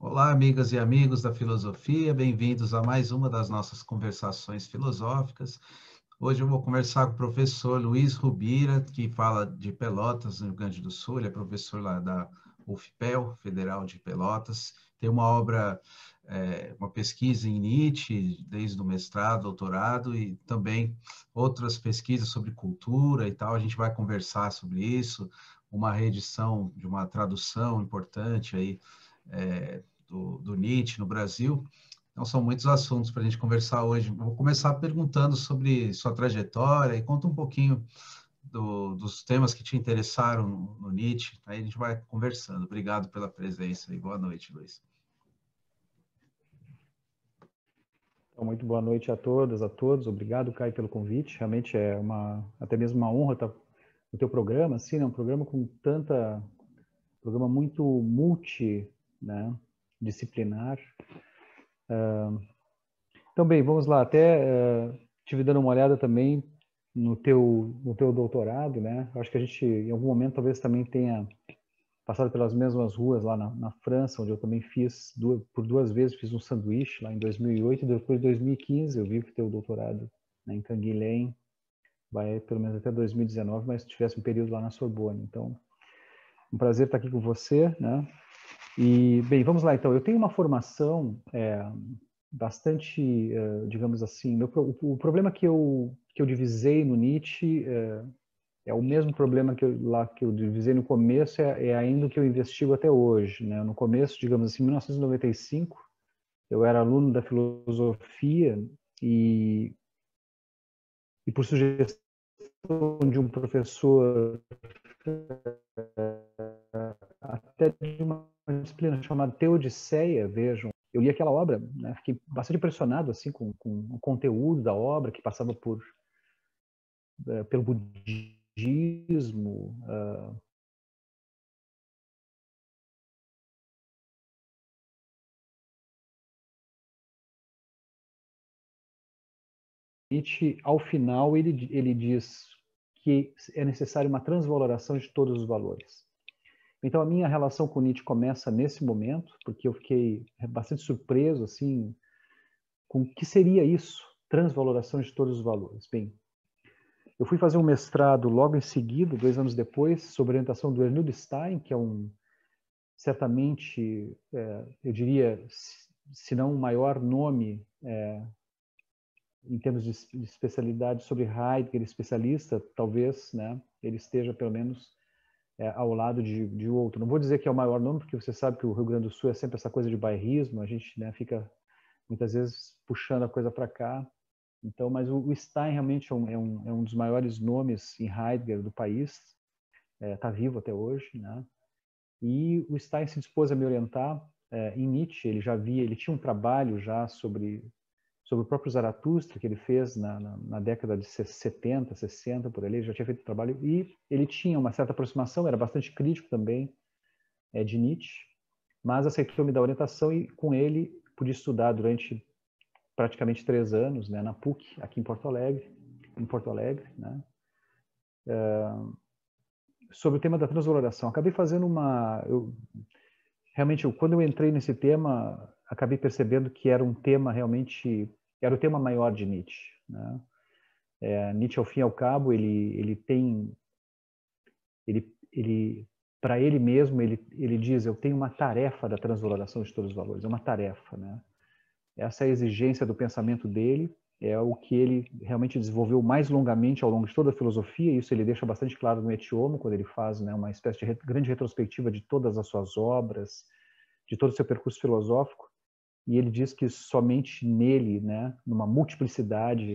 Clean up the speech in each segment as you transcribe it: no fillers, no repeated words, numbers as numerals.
Olá, amigas e amigos da filosofia, bem-vindos a mais uma das nossas conversações filosóficas. Hoje eu vou conversar com o professor Luiz Rubira, que fala de Pelotas, no Rio Grande do Sul. Ele é professor lá da UFPEL, Federal de Pelotas. Tem uma obra, uma pesquisa em Nietzsche, desde o mestrado, doutorado, e também outras pesquisas sobre cultura e tal. A gente vai conversar sobre isso, uma reedição de uma tradução importante aí, do Nietzsche no Brasil. Então, são muitos assuntos para a gente conversar hoje. Vou começar perguntando sobre sua trajetória e conta um pouquinho dos temas que te interessaram no Nietzsche. Aí a gente vai conversando. Obrigado pela presença e boa noite, Luiz. Então, muito boa noite a todas, a todos. Obrigado, Caio, pelo convite. Realmente é até mesmo uma honra estar no teu programa, assim, né? Um programa programa muito né? Disciplinar. Então, bem, vamos lá. Até tive dando uma olhada também no teu doutorado, né? Eu acho que a gente, em algum momento, talvez também tenha passado pelas mesmas ruas lá na França, onde eu também por duas vezes, fiz um sanduíche lá em 2008 e depois em 2015 eu vi que teu doutorado, né, em Canguilhem vai pelo menos até 2019, mas tivesse um período lá na Sorbonne. Então, um prazer estar aqui com você, né? E, bem, vamos lá então. Eu tenho uma formação bastante, digamos assim, o problema que eu divisei no Nietzsche é o mesmo problema que eu divisei no começo, é ainda o que eu investigo até hoje, né? No começo, digamos assim, em 1995, eu era aluno da filosofia e, e por sugestão de um professor até de uma disciplina chamada Teodiceia, vejam, eu li aquela obra, né? Fiquei bastante impressionado assim com o conteúdo da obra, que passava pelo budismo, Nietzsche, ao final, ele diz que é necessário uma transvaloração de todos os valores. Então, a minha relação com Nietzsche começa nesse momento, porque eu fiquei bastante surpreso, assim, com o que seria isso, transvaloração de todos os valores. Bem, eu fui fazer um mestrado logo em seguida, 2 anos depois, sob orientação do Ernildo Stein, que é certamente, eu diria, se não o maior nome em termos de especialidade sobre Heidegger, especialista, talvez, né, ele esteja pelo menos ao lado de outro. Não vou dizer que é o maior nome, porque você sabe que o Rio Grande do Sul é sempre essa coisa de bairrismo, a gente, né, fica muitas vezes puxando a coisa para cá. Então, mas o Stein realmente é um dos maiores nomes em Heidegger do país, está vivo até hoje, né? E o Stein se dispôs a me orientar em Nietzsche. Ele tinha um trabalho já sobre o próprio Zaratustra, que ele fez na década de 70, 60, por ali, ele já tinha feito trabalho, e ele tinha uma certa aproximação, era bastante crítico também de Nietzsche, mas aceitou me dar orientação e com ele pude estudar durante praticamente 3 anos, né, na PUC, aqui em Porto Alegre, né, sobre o tema da transvaloração. Acabei fazendo realmente, quando eu entrei nesse tema, acabei percebendo que era um tema realmente, era o tema maior de Nietzsche, né? Nietzsche, ao fim e ao cabo, para ele mesmo, ele diz, eu tenho uma tarefa da transvaloração de todos os valores, é uma tarefa, né? Essa é a exigência do pensamento dele, é o que ele realmente desenvolveu mais longamente ao longo de toda a filosofia, isso ele deixa bastante claro no Etiomo, quando ele faz, né, uma espécie de grande retrospectiva de todas as suas obras, de todo o seu percurso filosófico, e ele diz que somente nele, né, numa multiplicidade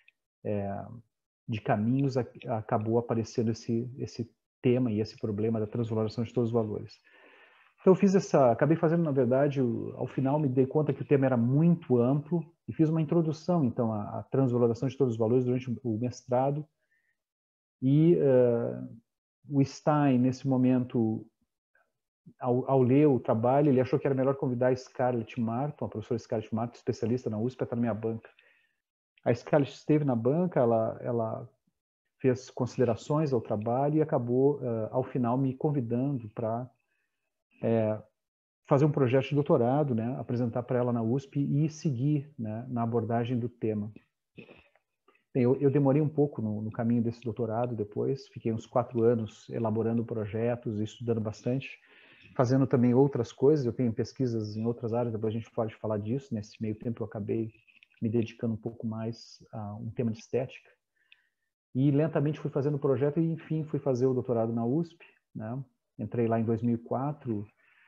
de caminhos, acabou aparecendo esse tema e esse problema da transvaloração de todos os valores. Então eu acabei fazendo, na verdade, ao final me dei conta que o tema era muito amplo e fiz uma introdução, então, à transvaloração de todos os valores durante o mestrado. E o Stein, nesse momento, ao ler o trabalho, ele achou que era melhor convidar a Scarlett Martin, a professora Scarlett Martin, especialista na USP, para estar na minha banca. A Scarlett esteve na banca, ela fez considerações ao trabalho e acabou, ao final, me convidando para fazer um projeto de doutorado, né, apresentar para ela na USP e seguir, né, na abordagem do tema. Bem, eu demorei um pouco no caminho desse doutorado depois, fiquei uns 4 anos elaborando projetos e estudando bastante, fazendo também outras coisas, eu tenho pesquisas em outras áreas, depois a gente pode falar disso. Nesse meio tempo eu acabei me dedicando um pouco mais a um tema de estética. E lentamente fui fazendo o projeto e, enfim, fui fazer o doutorado na USP, né? Entrei lá em 2004.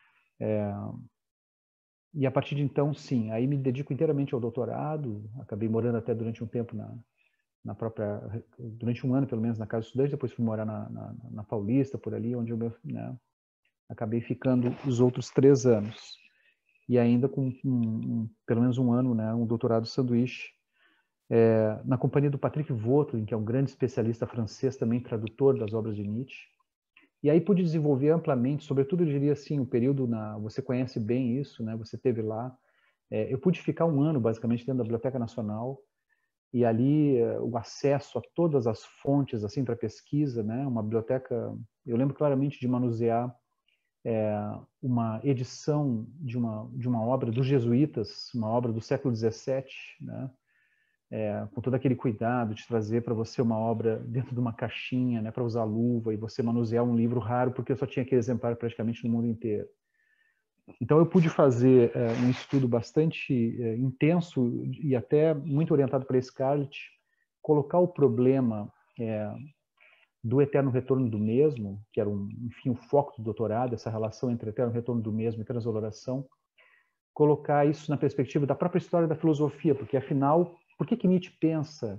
E a partir de então, sim, aí me dedico inteiramente ao doutorado. Acabei morando até durante um tempo na própria, durante um ano pelo menos na casa do estudante, depois fui morar na Paulista, por ali, onde eu, né, acabei ficando os outros 3 anos. E ainda com pelo menos um ano, né, um doutorado sanduíche, na companhia do Patrick Vautlin, que é um grande especialista francês, também tradutor das obras de Nietzsche. E aí pude desenvolver amplamente, sobretudo eu diria assim, o período você conhece bem isso, né? Você esteve lá. Eu pude ficar um ano basicamente dentro da Biblioteca Nacional e ali o acesso a todas as fontes assim para pesquisa, né? Uma biblioteca, eu lembro claramente de manusear uma edição de uma obra dos jesuítas, uma obra do século XVII, né? Com todo aquele cuidado de trazer para você uma obra dentro de uma caixinha, né, para usar luva e você manusear um livro raro, porque eu só tinha aquele exemplar praticamente no mundo inteiro. Então eu pude fazer um estudo bastante intenso e até muito orientado para Scarlett, colocar o problema do eterno retorno do mesmo, que era, enfim, o foco do doutorado, essa relação entre eterno retorno do mesmo e transvaloração, colocar isso na perspectiva da própria história da filosofia, porque afinal, por que Nietzsche pensa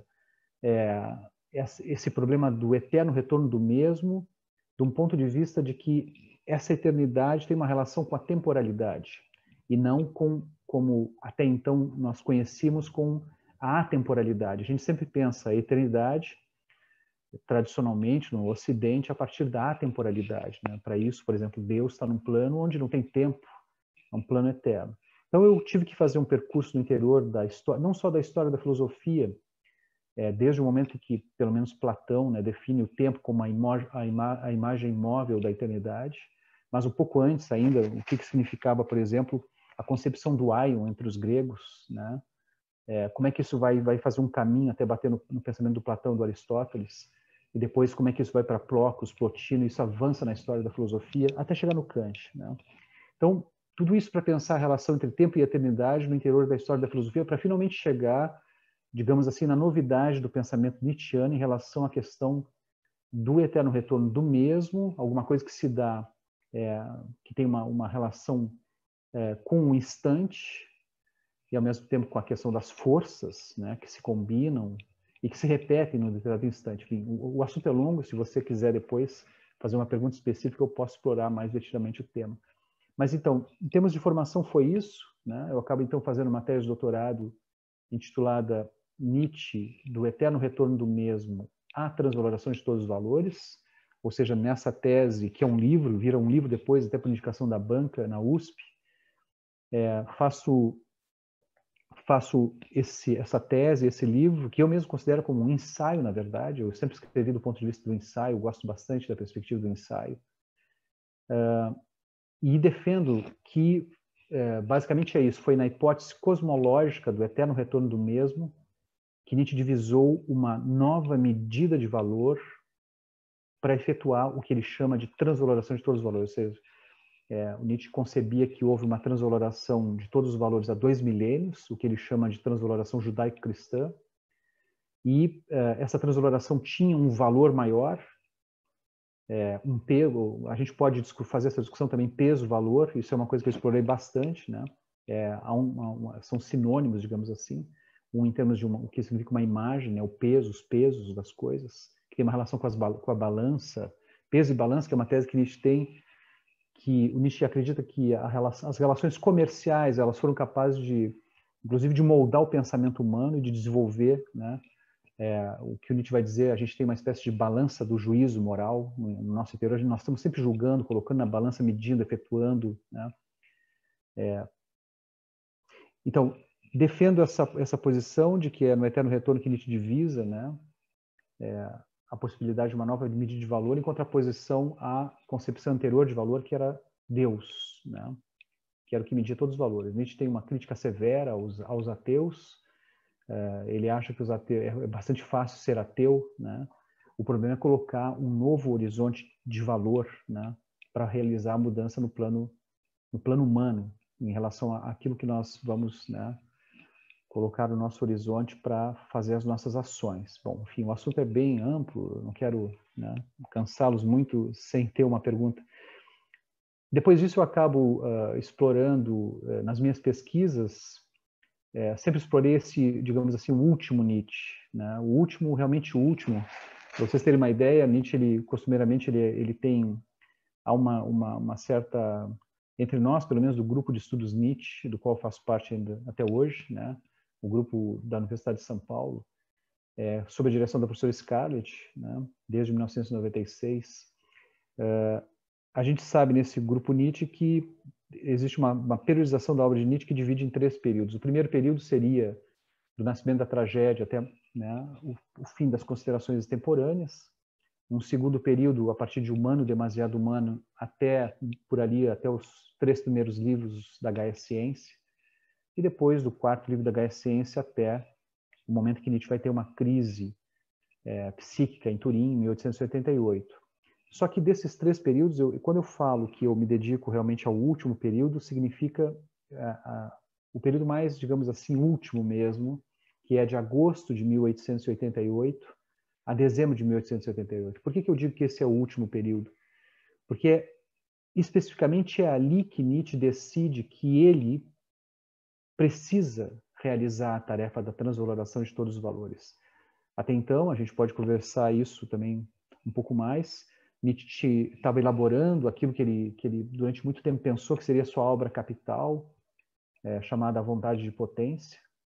esse problema do eterno retorno do mesmo, de um ponto de vista de que essa eternidade tem uma relação com a temporalidade e não como até então nós conhecíamos, com a atemporalidade. A gente sempre pensa a eternidade, tradicionalmente, no Ocidente, a partir da atemporalidade, né? Para isso, por exemplo, Deus está num plano onde não tem tempo, é um plano eterno. Então eu tive que fazer um percurso no interior da história, não só da história da filosofia, desde o momento que, pelo menos Platão, né, define o tempo como a imagem imóvel da eternidade, mas um pouco antes ainda, o que significava, por exemplo, a concepção do aion entre os gregos, né? Como é que isso vai fazer um caminho até bater no pensamento do Platão, do Aristóteles, e depois como é que isso vai para Plócus, Plotino, e isso avança na história da filosofia, até chegar no Kant, né? Então, tudo isso para pensar a relação entre tempo e eternidade no interior da história da filosofia, para finalmente chegar, digamos assim, na novidade do pensamento nietzschiano em relação à questão do eterno retorno do mesmo, alguma coisa que se dá, que tem uma relação com o instante, e ao mesmo tempo com a questão das forças, né, que se combinam e que se repetem no determinado instante. Enfim, o assunto é longo, se você quiser depois fazer uma pergunta específica, eu posso explorar mais detidamente o tema. Mas então, em termos de formação foi isso, né? Eu acabo então fazendo uma tese de doutorado intitulada Nietzsche, do eterno retorno do mesmo à transvaloração de todos os valores, ou seja, nessa tese, que é um livro, vira um livro depois, até por indicação da banca, na USP, faço essa tese, esse livro, que eu mesmo considero como um ensaio, na verdade. Eu sempre escrevi do ponto de vista do ensaio, gosto bastante da perspectiva do ensaio. E defendo que, basicamente é isso, foi na hipótese cosmológica do eterno retorno do mesmo que Nietzsche divisou uma nova medida de valor para efetuar o que ele chama de transvaloração de todos os valores. Ou seja, o Nietzsche concebia que houve uma transvaloração de todos os valores há 2 milênios, o que ele chama de transvaloração judaico-cristã, e essa transvaloração tinha um valor maior, um peso. A gente pode fazer essa discussão também, peso-valor, isso é uma coisa que eu explorei bastante, né? São sinônimos, digamos assim, em termos de o que significa uma imagem, né? O peso, os pesos das coisas, que tem uma relação com a balança, peso e balança, que é uma tese que Nietzsche tem, que o Nietzsche acredita que as relações comerciais elas foram capazes inclusive, de moldar o pensamento humano e de desenvolver, né? O que o Nietzsche vai dizer, a gente tem uma espécie de balança do juízo moral no nosso interior, nós estamos sempre julgando, colocando na balança, medindo, efetuando, né? Então, defendo essa posição de que é no eterno retorno que Nietzsche divisa, né? A possibilidade de uma nova medida de valor em contraposição à concepção anterior de valor, que era Deus, né? que era o que media todos os valores. Nietzsche tem uma crítica severa aos ateus. Ele acha que é bastante fácil ser ateu, né? O problema é colocar um novo horizonte de valor, né, para realizar a mudança no plano humano, em relação àquilo que nós vamos, né, colocar no nosso horizonte para fazer as nossas ações. Bom, enfim, o assunto é bem amplo, eu não quero, né, cansá-los muito sem ter uma pergunta. Depois disso eu acabo explorando nas minhas pesquisas, sempre explorei esse, digamos assim, o último Nietzsche, né? Realmente o último. Para vocês terem uma ideia, Nietzsche, costumeiramente, ele tem há uma certa, entre nós, pelo menos do grupo de estudos Nietzsche, do qual faço parte ainda até hoje, né? O grupo da Universidade de São Paulo, sob a direção da professora Scarlett, né? Desde 1996. A gente sabe nesse grupo Nietzsche que existe uma periodização da obra de Nietzsche que divide em 3 períodos. O primeiro período seria do nascimento da tragédia até, né, o fim das considerações extemporâneas. Um segundo período, a partir de Humano, Demasiado Humano, até por ali, até os 3 primeiros livros da Gaia Ciência. E depois do 4º livro da Gaia Ciência até o momento que Nietzsche vai ter uma crise psíquica em Turim, em 1888. Só que desses 3 períodos, quando eu falo que eu me dedico realmente ao último período, significa o período mais, digamos assim, último mesmo, que é de agosto de 1888 a dezembro de 1888. Por que eu digo que esse é o último período? Porque especificamente é ali que Nietzsche decide que ele precisa realizar a tarefa da transvaloração de todos os valores. Até então, a gente pode conversar isso também um pouco mais. Nietzsche estava elaborando aquilo que ele durante muito tempo pensou que seria sua obra capital, chamada A Vontade de Potência.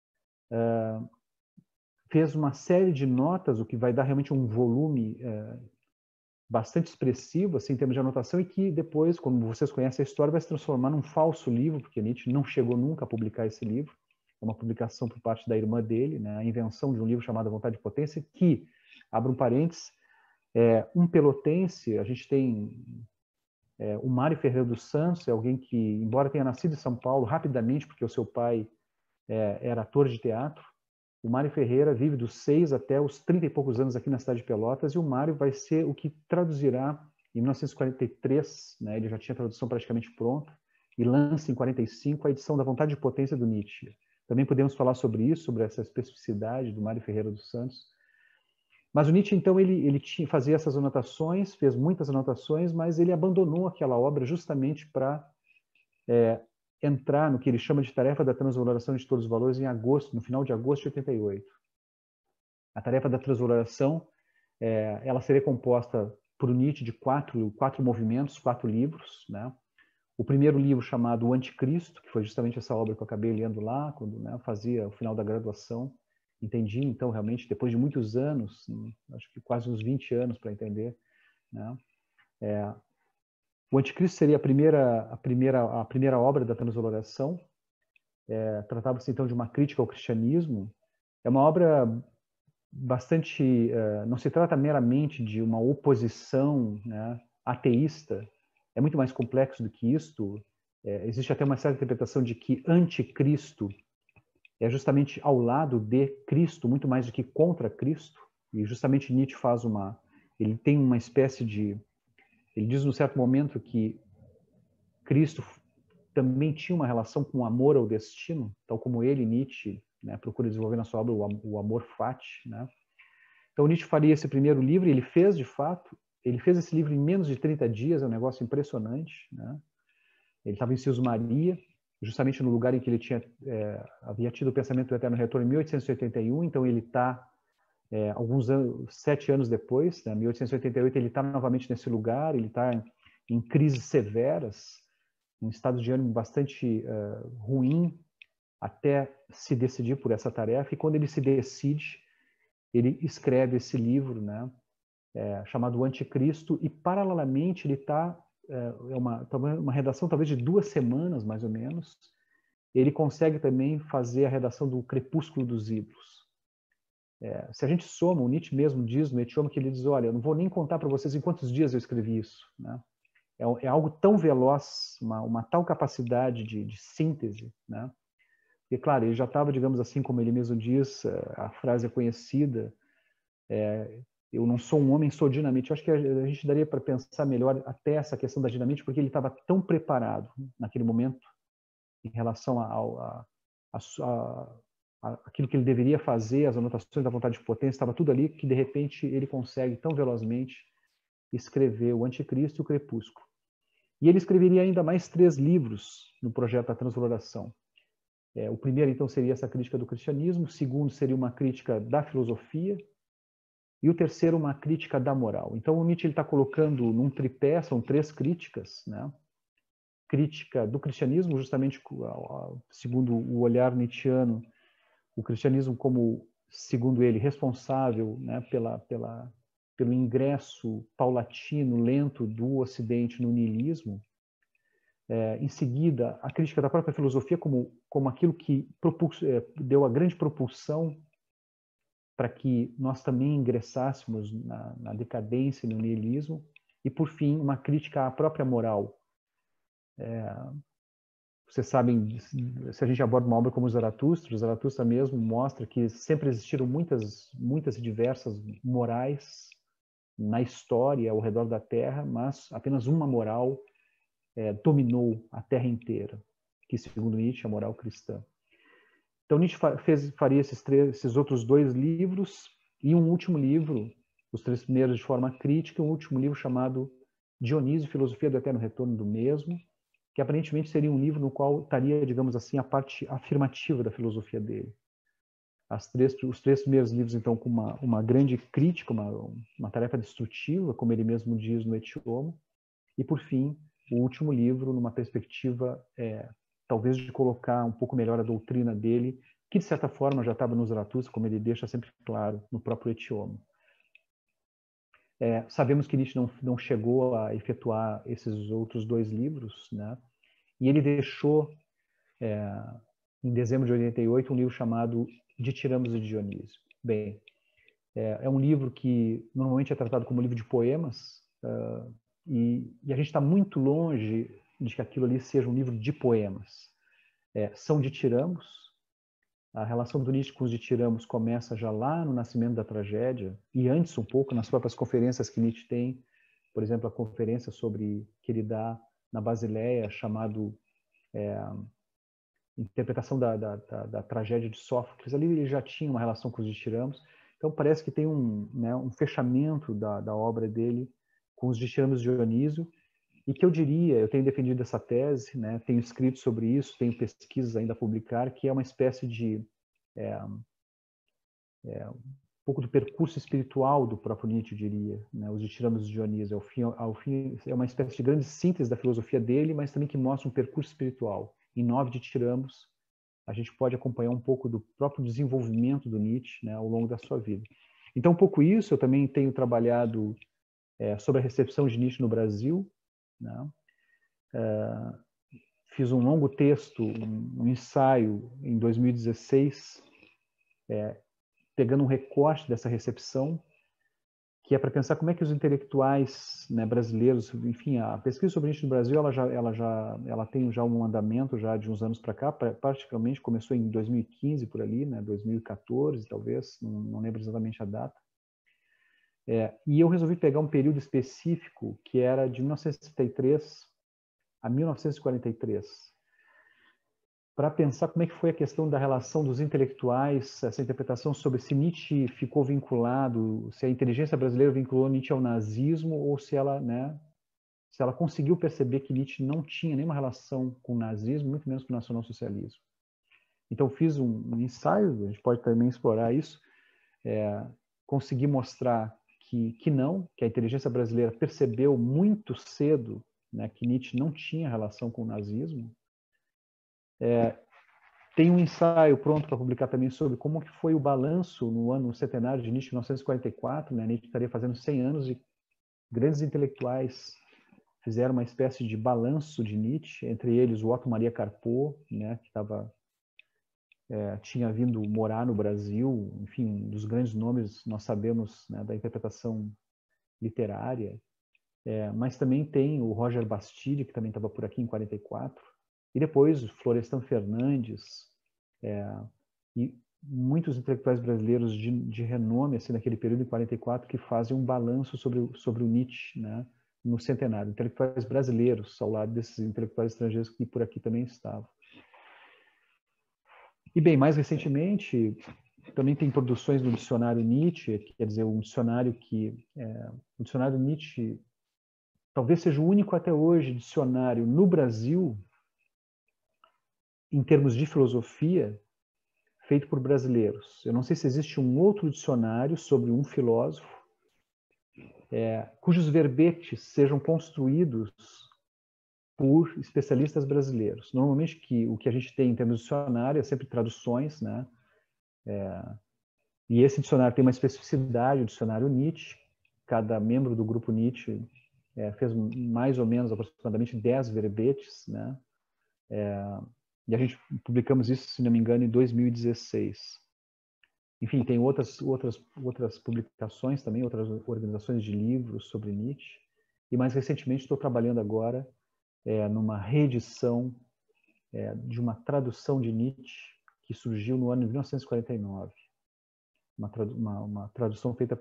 Fez uma série de notas, o que vai dar realmente um volume bastante expressivo, assim, em termos de anotação, e que depois, como vocês conhecem a história, vai se transformar num falso livro, porque Nietzsche não chegou nunca a publicar esse livro. É uma publicação por parte da irmã dele, né, a invenção de um livro chamado A Vontade de Potência, que, abro um parênteses, um pelotense, a gente tem o Mário Ferreira dos Santos, é alguém que, embora tenha nascido em São Paulo rapidamente, porque o seu pai era ator de teatro, o Mário Ferreira vive dos 6 até os 30 e poucos anos aqui na cidade de Pelotas, e o Mário vai ser o que traduzirá em 1943, né, ele já tinha a tradução praticamente pronta, e lança em 45 a edição da Vontade de Potência do Nietzsche. Também podemos falar sobre isso, sobre essa especificidade do Mário Ferreira dos Santos. Mas o Nietzsche, então, ele fazia essas anotações, fez muitas anotações, mas ele abandonou aquela obra justamente para entrar no que ele chama de tarefa da transvaloração de todos os valores em agosto, no final de agosto de 88. A tarefa da transvaloração, ela seria composta por Nietzsche de quatro movimentos, 4 livros, né? O primeiro livro chamado O Anticristo, que foi justamente essa obra que eu acabei lendo lá, quando, né, fazia o final da graduação. Entendi, então, realmente, depois de muitos anos, acho que quase uns 20 anos para entender, né? O Anticristo seria a primeira obra da transvaloração. Tratava-se, então, de uma crítica ao cristianismo. É uma obra bastante... não se trata meramente de uma oposição, né, ateísta. É muito mais complexo do que isto. Existe até uma certa interpretação de que anticristo é justamente ao lado de Cristo, muito mais do que contra Cristo. E justamente Nietzsche ele tem uma espécie de... Ele diz num certo momento que Cristo também tinha uma relação com o amor ao destino, tal como ele, Nietzsche, né, procura desenvolver na sua obra o amor fati, né? Então Nietzsche faria esse primeiro livro, e ele fez de fato, ele fez esse livro em menos de 30 dias, é um negócio impressionante, né? Ele estava em Sils Maria, justamente no lugar em que ele havia tido o pensamento do eterno retorno em 1881, então ele está alguns anos, 7 anos depois, né, 1888, ele está novamente nesse lugar, ele está em crises severas, um estado de ânimo bastante ruim, até se decidir por essa tarefa, e quando ele se decide, ele escreve esse livro, né, chamado O Anticristo, e paralelamente ele está, uma redação talvez de 2 semanas, mais ou menos, ele consegue também fazer a redação do Crepúsculo dos Ídolos. Se a gente soma, o Nietzsche mesmo diz no Etiômo que ele diz, olha, eu não vou nem contar para vocês em quantos dias eu escrevi isso, né? é algo tão veloz, uma tal capacidade de síntese, né? E, claro, ele já estava, digamos assim, como ele mesmo diz, a frase é conhecida, eu não sou um homem, sou dinamite. Eu acho que a gente daria para pensar melhor até essa questão da dinamite, porque ele estava tão preparado naquele momento em relação aquilo que ele deveria fazer, as anotações da vontade de potência, estava tudo ali, que de repente ele consegue tão velozmente escrever o Anticristo e o Crepúsculo. E ele escreveria ainda mais 3 livros no projeto da Transfiguração. O primeiro, então, seria essa crítica do cristianismo, o segundo seria uma crítica da filosofia, e o terceiro, uma crítica da moral. Então, o Nietzsche está colocando num tripé, são 3 críticas, né? Crítica do cristianismo, justamente segundo o olhar nietzschiano, o cristianismo como, segundo ele, responsável, né, pelo ingresso paulatino, lento do Ocidente no niilismo. Em seguida, a crítica da própria filosofia como aquilo que deu a grande propulsão para que nós também ingressássemos na decadência e no niilismo. E, por fim, uma crítica à própria moral. Vocês sabem, se a gente aborda uma obra como Zaratustra mesmo mostra que sempre existiram muitas e diversas morais na história ao redor da Terra, mas apenas uma moral dominou a Terra inteira, que, segundo Nietzsche, é a moral cristã. Então, Nietzsche faria esses outros 2 livros e um último livro, os 3 primeiros de forma crítica, um último livro chamado Dionísio, Filosofia do Eterno Retorno do Mesmo, que aparentemente seria um livro no qual estaria, digamos assim, a parte afirmativa da filosofia dele. Os 3 primeiros livros, então, com uma grande crítica, uma tarefa destrutiva, como ele mesmo diz no Ecce Homo, e, por fim, o último livro numa perspectiva, talvez, de colocar um pouco melhor a doutrina dele, que, de certa forma, já estava nos Zaratustra, como ele deixa sempre claro no próprio Ecce Homo. Sabemos que Nietzsche não chegou a efetuar esses outros 2 livros, né? E ele deixou, em dezembro de 88, um livro chamado Ditirambos e Dionísio. Bem, é um livro que normalmente é tratado como livro de poemas, e a gente está muito longe de que aquilo ali seja um livro de poemas. São ditirambos. A relação do Nietzsche com os ditirambos começa já lá no nascimento da tragédia, e antes um pouco, nas próprias conferências que Nietzsche tem, por exemplo, a conferência que ele dá na Basileia, chamado Interpretação da Tragédia de Sófocles. Ali ele já tinha uma relação com os ditirambos. Então parece que tem um fechamento da obra dele com os ditirambos de Dionísio, e que eu tenho defendido essa tese, né, tenho escrito sobre isso, tenho pesquisas ainda a publicar, que é uma espécie de um pouco do percurso espiritual do próprio Nietzsche, eu diria, né, os ditirambos de Dionísio. Ao fim, é uma espécie de grande síntese da filosofia dele, mas também que mostra um percurso espiritual. Em 9 ditirambos, a gente pode acompanhar um pouco do próprio desenvolvimento do Nietzsche, né, ao longo da sua vida. Então, um pouco isso, eu também tenho trabalhado sobre a recepção de Nietzsche no Brasil, né? Fiz um longo texto, um ensaio em 2016, pegando um recorte dessa recepção, que é para pensar como é que os intelectuais, né, brasileiros, enfim, a pesquisa sobre Nietzsche no Brasil, ela tem já um andamento já de uns anos para cá, praticamente começou em 2015 por ali, né, 2014 talvez, não lembro exatamente a data. E eu resolvi pegar um período específico que era de 1933 a 1943, para pensar como é que foi a questão da relação dos intelectuais, essa interpretação sobre se Nietzsche ficou vinculado, se a inteligência brasileira vinculou Nietzsche ao nazismo, ou se ela, né, se ela conseguiu perceber que Nietzsche não tinha nenhuma relação com o nazismo, muito menos com o nacionalsocialismo. Então fiz um ensaio, a gente pode também explorar isso, consegui mostrar que a inteligência brasileira percebeu muito cedo, né, que Nietzsche não tinha relação com o nazismo. Tem um ensaio pronto para publicar também sobre como que foi o balanço no ano centenário de Nietzsche, 1944, né? Nietzsche estaria fazendo 100 anos e grandes intelectuais fizeram uma espécie de balanço de Nietzsche, entre eles o Otto Maria Carpo, né, que tinha vindo morar no Brasil, enfim, um dos grandes nomes, nós sabemos, né, da interpretação literária. Mas também tem o Roger Bastide, que também estava por aqui em 44, e depois o Florestan Fernandes, e muitos intelectuais brasileiros de renome assim, naquele período, em 44, que fazem um balanço sobre o Nietzsche, né, no centenário. Intelectuais brasileiros, ao lado desses intelectuais estrangeiros que por aqui também estavam. E, bem, mais recentemente, também tem produções do dicionário Nietzsche, quer dizer, um dicionário o dicionário Nietzsche talvez seja o único até hoje dicionário no Brasil, em termos de filosofia, feito por brasileiros. Eu não sei se existe um outro dicionário sobre um filósofo cujos verbetes sejam construídos por especialistas brasileiros. Normalmente o que a gente tem em termos de dicionário é sempre traduções, né? E esse dicionário tem uma especificidade, o dicionário Nietzsche. Cada membro do grupo Nietzsche fez mais ou menos, aproximadamente 10 verbetes, né? E a gente publicamos isso, se não me engano, em 2016. Enfim, tem outras publicações também, outras organizações de livros sobre Nietzsche. E mais recentemente estou trabalhando agora numa reedição de uma tradução de Nietzsche que surgiu no ano de 1949. Uma tradução feita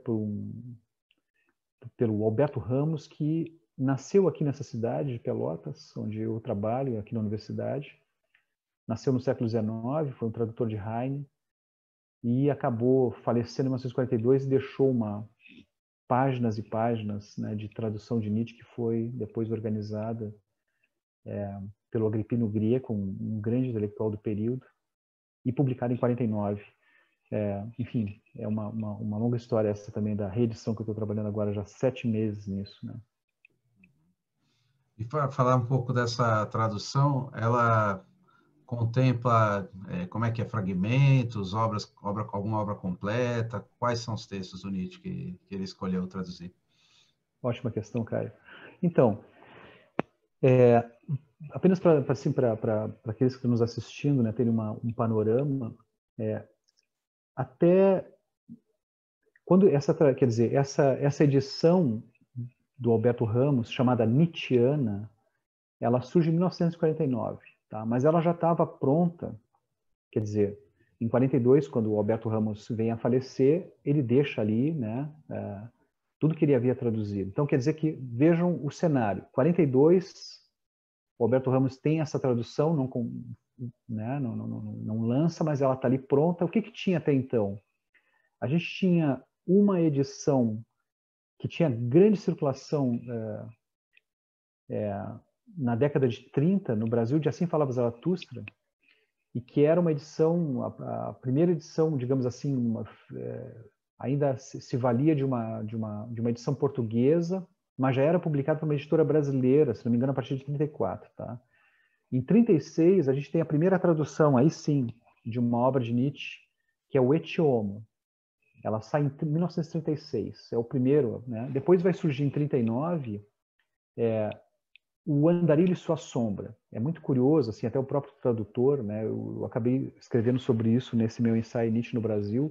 pelo Alberto Ramos, que nasceu aqui nessa cidade de Pelotas, onde eu trabalho, aqui na universidade. Nasceu no século XIX, foi um tradutor de Heine, e acabou falecendo em 1942 e deixou páginas e páginas, né, de tradução de Nietzsche, que foi depois organizada pelo Agripino Grieco, um grande intelectual do período, e publicada em 49. Enfim, é uma longa história essa também da reedição que eu estou trabalhando agora já há 7 meses nisso, né? E para falar um pouco dessa tradução, ela contempla como é que é fragmentos, alguma obra completa? Quais são os textos do Nietzsche que ele escolheu traduzir? Ótima questão, Caio. Então, apenas para aqueles que estão nos assistindo, né, terem um panorama, até quando quer dizer, essa edição do Alberto Ramos, chamada Nietzscheana, ela surge em 1949, tá? Mas ela já estava pronta, quer dizer, em 42, quando o Alberto Ramos vem a falecer, ele deixa ali, né, tudo que ele havia traduzido. Então, quer dizer que, vejam o cenário. 42, o Alberto Ramos tem essa tradução, não lança, mas ela está ali pronta. O que tinha até então? A gente tinha uma edição que tinha grande circulação na década de 30, no Brasil, de Assim Falava Zaratustra, e que era uma edição, a primeira edição, digamos assim, ainda se valia de uma edição portuguesa, mas já era publicada por uma editora brasileira, se não me engano, a partir de 34. Tá? Em 36, a gente tem a primeira tradução, aí sim, de uma obra de Nietzsche, que é o Ecce Homo. Ela sai em 1936, é o primeiro. Né? Depois vai surgir em 39 o Andarilho e Sua Sombra. É muito curioso, assim, até o próprio tradutor, né? Eu acabei escrevendo sobre isso nesse meu ensaio Nietzsche no Brasil.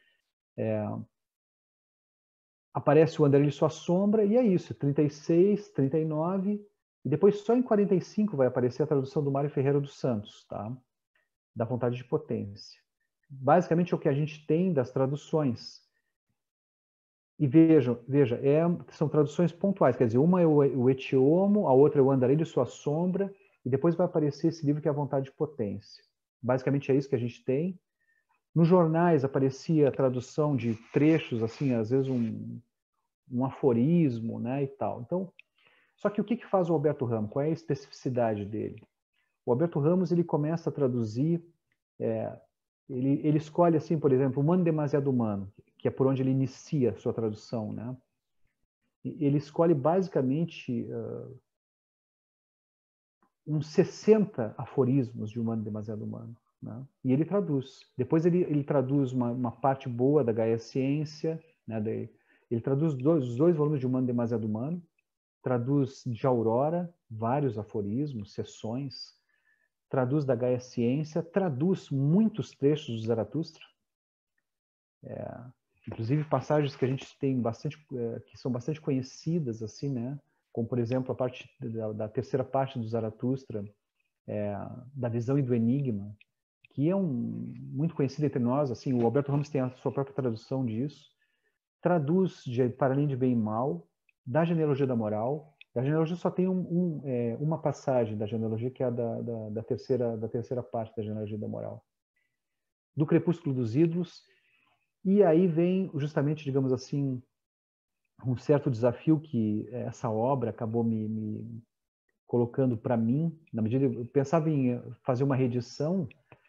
Aparece o Andarilho e Sua Sombra, e é isso, 36, 39, e depois só em 45 vai aparecer a tradução do Mário Ferreira dos Santos, tá? Da Vontade de Potência. Basicamente é o que a gente tem das traduções. E veja, são traduções pontuais, quer dizer, uma é o Ecce Homo, a outra é o Andarilho e Sua Sombra, e depois vai aparecer esse livro que é a Vontade de Potência. Basicamente é isso que a gente tem. Nos jornais aparecia a tradução de trechos, assim, às vezes um aforismo, né, e tal. Então, só que o que faz o Alberto Ramos? Qual é a especificidade dele? O Alberto Ramos, ele começa a traduzir, ele escolhe, assim, por exemplo, Humano Demasiado Humano, que é por onde ele inicia a sua tradução, né? Ele escolhe basicamente uns 60 aforismos de Humano Demasiado Humano, né? E ele traduz. Depois ele traduz uma parte boa da Gaia Ciência, né? Ele traduz os dois volumes de Humano Demasiado Humano, traduz de Aurora vários aforismos, seções, traduz da Gaia Ciência, traduz muitos trechos do Zaratustra, inclusive passagens que a gente tem bastante, que são bastante conhecidas, assim, né? como, por exemplo, a parte da terceira parte do Zaratustra, da visão e do enigma, que é muito conhecido entre nós. Assim, o Alberto Ramos tem a sua própria tradução disso. Traduz para além de bem e mal, da genealogia da moral. Da genealogia só tem uma passagem da genealogia, que é a da terceira parte da genealogia da moral. Do Crepúsculo dos Ídolos. E aí vem justamente, digamos assim, um certo desafio que essa obra acabou me colocando para mim, na medida eu pensava em fazer uma reedição,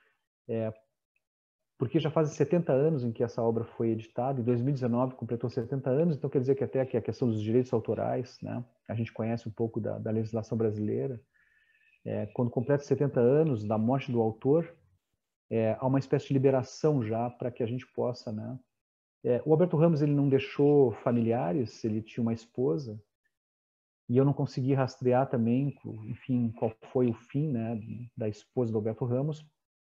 porque já fazem 70 anos em que essa obra foi editada, em 2019 completou 70 anos, então quer dizer que até que a questão dos direitos autorais, né, a gente conhece um pouco da legislação brasileira, quando completa 70 anos da morte do autor, há uma espécie de liberação já para que a gente possa, né. O Alberto Ramos, ele não deixou familiares, ele tinha uma esposa, e eu não consegui rastrear também, enfim, qual foi o fim, né, da esposa do Alberto Ramos.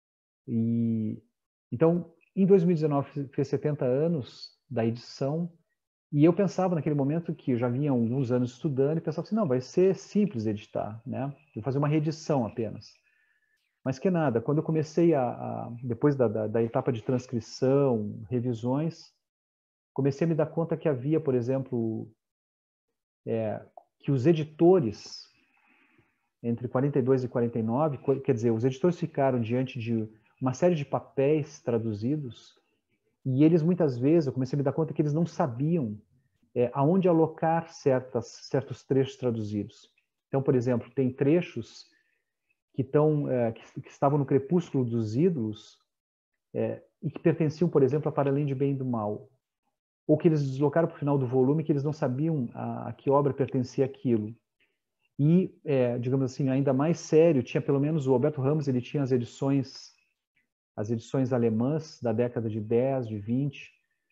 Então, em 2019, fez 70 anos da edição, e eu pensava naquele momento, que eu já vinha alguns anos estudando, e pensava assim, não, vai ser simples editar, né? Vou fazer uma reedição apenas. Mas que nada, quando eu comecei depois da etapa de transcrição, revisões, comecei a me dar conta que havia, por exemplo, que os editores, entre 42 e 49, quer dizer, os editores ficaram diante de uma série de papéis traduzidos, e eles muitas vezes, eu comecei a me dar conta que eles não sabiam aonde alocar certos trechos traduzidos. Então, por exemplo, tem trechos que estavam no Crepúsculo dos Ídolos e que pertenciam, por exemplo, a Para Além de Bem e do Mal, ou que eles deslocaram para o final do volume, que eles não sabiam a que obra pertencia aquilo. E, digamos assim, ainda mais sério, tinha pelo menos o Alberto Ramos, ele tinha as edições alemãs da década de 10, de 20.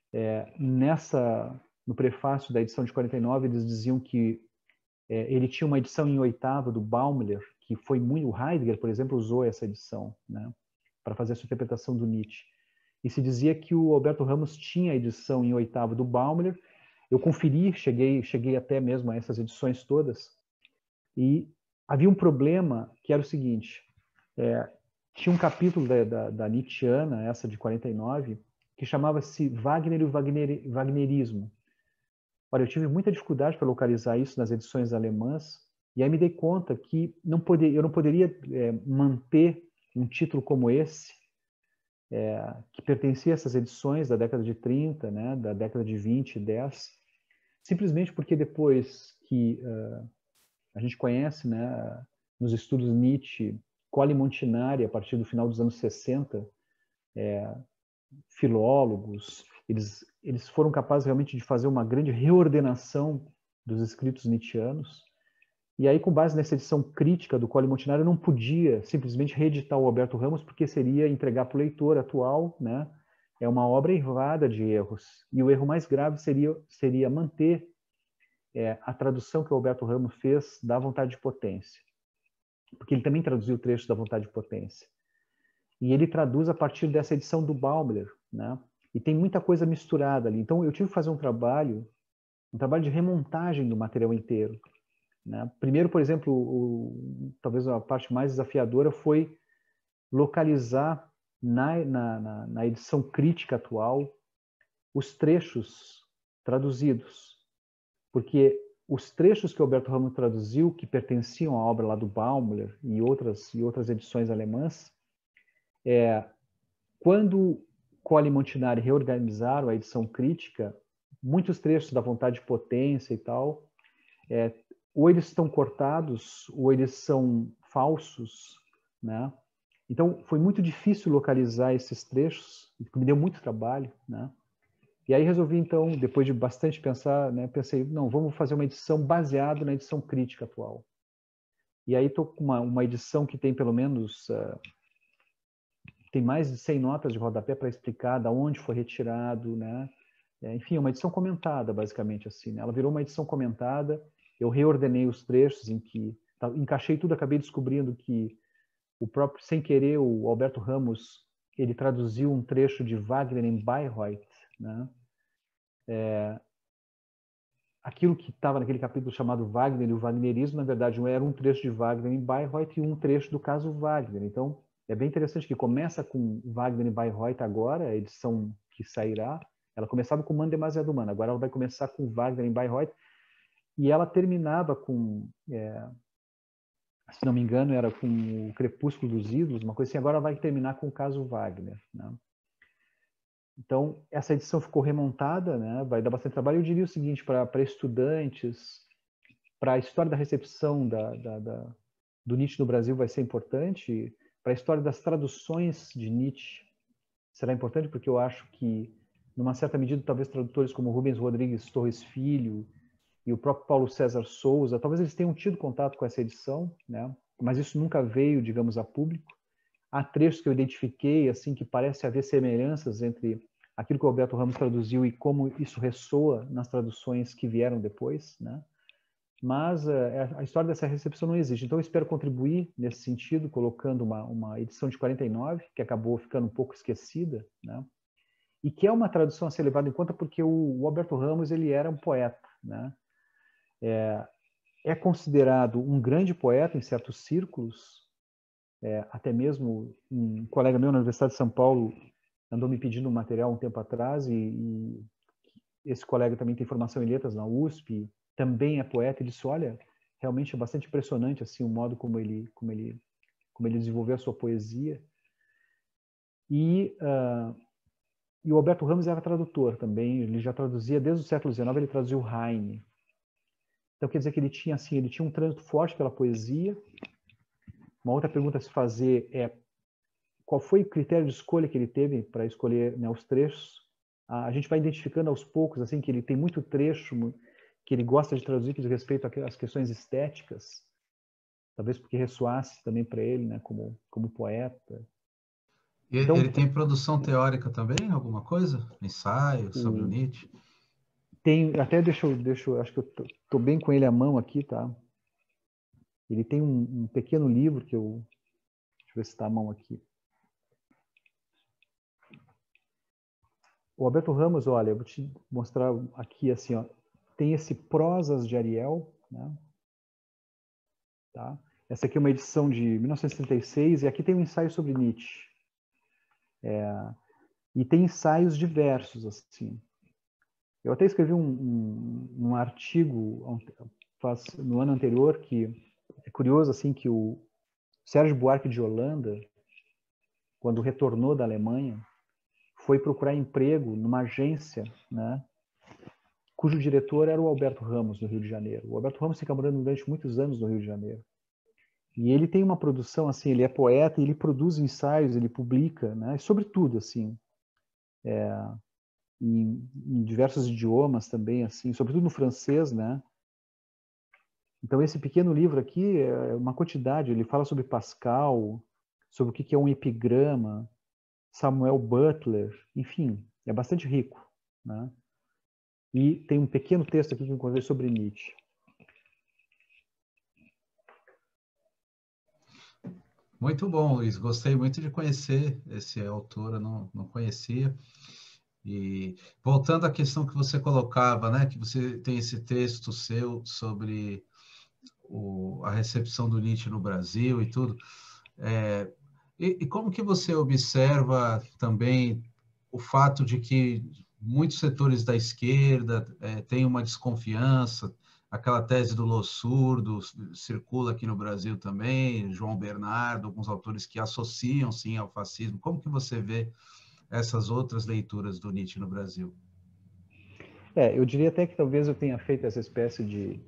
No prefácio da edição de 49, eles diziam que ele tinha uma edição em oitava do Baumler, que foi muito... O Heidegger, por exemplo, usou essa edição, né, para fazer a sua interpretação do Nietzsche. E se dizia que o Alberto Ramos tinha a edição em oitava do Baumler. Eu conferi, cheguei até mesmo a essas edições todas, e havia um problema que era o seguinte, tinha um capítulo da Nietzscheana, essa de 49, que chamava-se Wagner e o Wagnerismo. Olha, eu tive muita dificuldade para localizar isso nas edições alemãs, e aí me dei conta que eu não poderia manter um título como esse, que pertencia a essas edições da década de 30, né, da década de 20 e 10, simplesmente porque depois que a gente conhece, né, nos estudos Nietzsche, Colle e Montinari, a partir do final dos anos 60, filólogos, eles foram capazes realmente de fazer uma grande reordenação dos escritos nietzschianos. E aí, com base nessa edição crítica do Colle e Montinari, eu não podia simplesmente reeditar o Alberto Ramos, porque seria entregar para o leitor atual, né, uma obra errada de erros. E o erro mais grave seria manter a tradução que o Alberto Ramos fez da Vontade de Potência, porque ele também traduziu trechos da Vontade de Potência. E ele traduz a partir dessa edição do Baumler, né? E tem muita coisa misturada ali. Então, eu tive que fazer um trabalho de remontagem do material inteiro, né? Primeiro, por exemplo, talvez a parte mais desafiadora foi localizar na edição crítica atual os trechos traduzidos, porque os trechos que o Alberto Ramos traduziu, que pertenciam à obra lá do Baumler e outras edições alemãs, quando Colle e Montinari reorganizaram a edição crítica, muitos trechos da Vontade de Potência e tal, ou eles estão cortados, ou eles são falsos, né? Então, foi muito difícil localizar esses trechos, me deu muito trabalho, né? E aí resolvi, então, depois de bastante pensar, né, pensei, não, vamos fazer uma edição baseada na edição crítica atual. E aí estou com uma edição que tem pelo menos... tem mais de 100 notas de rodapé para explicar de onde foi retirado, né? Enfim, uma edição comentada, basicamente, assim, né? Ela virou uma edição comentada, eu reordenei os trechos em que... encaixei tudo, acabei descobrindo que o próprio, sem querer, o Alberto Ramos, ele traduziu um trecho de Wagner em Bayreuth, né? aquilo que estava naquele capítulo chamado Wagner e o Wagnerismo, na verdade, era um trecho de Wagner em Bayreuth e um trecho do caso Wagner. Então, é bem interessante que começa com Wagner em Bayreuth agora, a edição que sairá. Ela começava com Humano Demasiado Humano, agora ela vai começar com Wagner em Bayreuth, e ela terminava com, se não me engano, era com o Crepúsculo dos Ídolos, uma coisa assim, agora ela vai terminar com o caso Wagner, né? Então, essa edição ficou remontada, né? Vai dar bastante trabalho. Eu diria o seguinte, para estudantes, para a história da recepção do Nietzsche no Brasil vai ser importante, para a história das traduções de Nietzsche será importante, porque eu acho que, numa certa medida, talvez tradutores como Rubens Rodrigues Torres Filho e o próprio Paulo César Souza, talvez eles tenham tido contato com essa edição, né? Mas isso nunca veio, digamos, a público. Há trechos que eu identifiquei, assim, que parece haver semelhanças entre aquilo que o Alberto Ramos traduziu e como isso ressoa nas traduções que vieram depois, né? Mas a história dessa recepção não existe. Então, eu espero contribuir nesse sentido, colocando uma edição de 49, que acabou ficando um pouco esquecida, né? E que é uma tradução a ser levada em conta porque o Alberto Ramos ele era um poeta, né? É considerado um grande poeta em certos círculos, até mesmo um colega meu na Universidade de São Paulo andou me pedindo um material um tempo atrás e esse colega também tem formação em letras na USP, também é poeta, e disse, olha, realmente é bastante impressionante assim o modo como ele desenvolveu a sua poesia. E o Alberto Ramos era tradutor também, ele já traduzia desde o século XIX, ele traduziu Heine. Então quer dizer que ele tinha um trânsito forte pela poesia. Uma outra pergunta a se fazer é qual foi o critério de escolha que ele teve para escolher, né, os trechos. A gente vai identificando aos poucos assim que ele tem muito trecho que ele gosta de traduzir que diz respeito às questões estéticas, talvez porque ressoasse também para ele, né, como poeta. E Então, ele tem produção teórica também, alguma coisa? Ensaio sobre o Nietzsche? tem, até deixa eu acho que eu tô bem com ele à mão aqui, tá? Ele tem um pequeno livro que deixa eu ver se está à mão aqui. O Alberto Ramos, olha, eu vou te mostrar aqui assim, ó, tem esse Prosas de Ariel, né? Tá? Essa aqui é uma edição de 1936 e aqui tem um ensaio sobre Nietzsche. E tem ensaios diversos, assim. Eu até escrevi um artigo no ano anterior que é curioso, assim, que o Sérgio Buarque de Holanda, quando retornou da Alemanha, foi procurar emprego numa agência, né, cujo diretor era o Alberto Ramos, no Rio de Janeiro. O Alberto Ramos fica morando durante muitos anos no Rio de Janeiro. E ele tem uma produção, assim, ele é poeta, ele produz ensaios, ele publica, né, sobretudo, assim, em diversos idiomas também, assim, sobretudo no francês, né. Então, esse pequeno livro aqui é uma quantidade, ele fala sobre Pascal, sobre o que é um epigrama, Samuel Butler, enfim, é bastante rico, né? E tem um pequeno texto aqui que eu encontrei sobre Nietzsche. Muito bom, Luiz. Gostei muito de conhecer esse autor, eu não conhecia. E voltando à questão que você colocava, né, que você tem esse texto seu sobre a recepção do Nietzsche no Brasil e tudo. E como que você observa também o fato de que muitos setores da esquerda têm uma desconfiança, aquela tese do Lossurdo circula aqui no Brasil também, João Bernardo, alguns autores que associam, sim, ao fascismo. Como que você vê essas outras leituras do Nietzsche no Brasil? Eu diria até que talvez eu tenha feito essa espécie de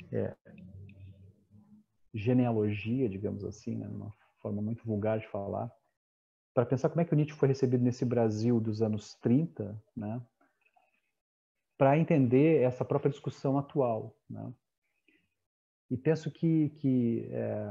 genealogia, digamos assim, né, uma forma muito vulgar de falar, para pensar como é que o Nietzsche foi recebido nesse Brasil dos anos 30, né, para entender essa própria discussão atual, né. E penso que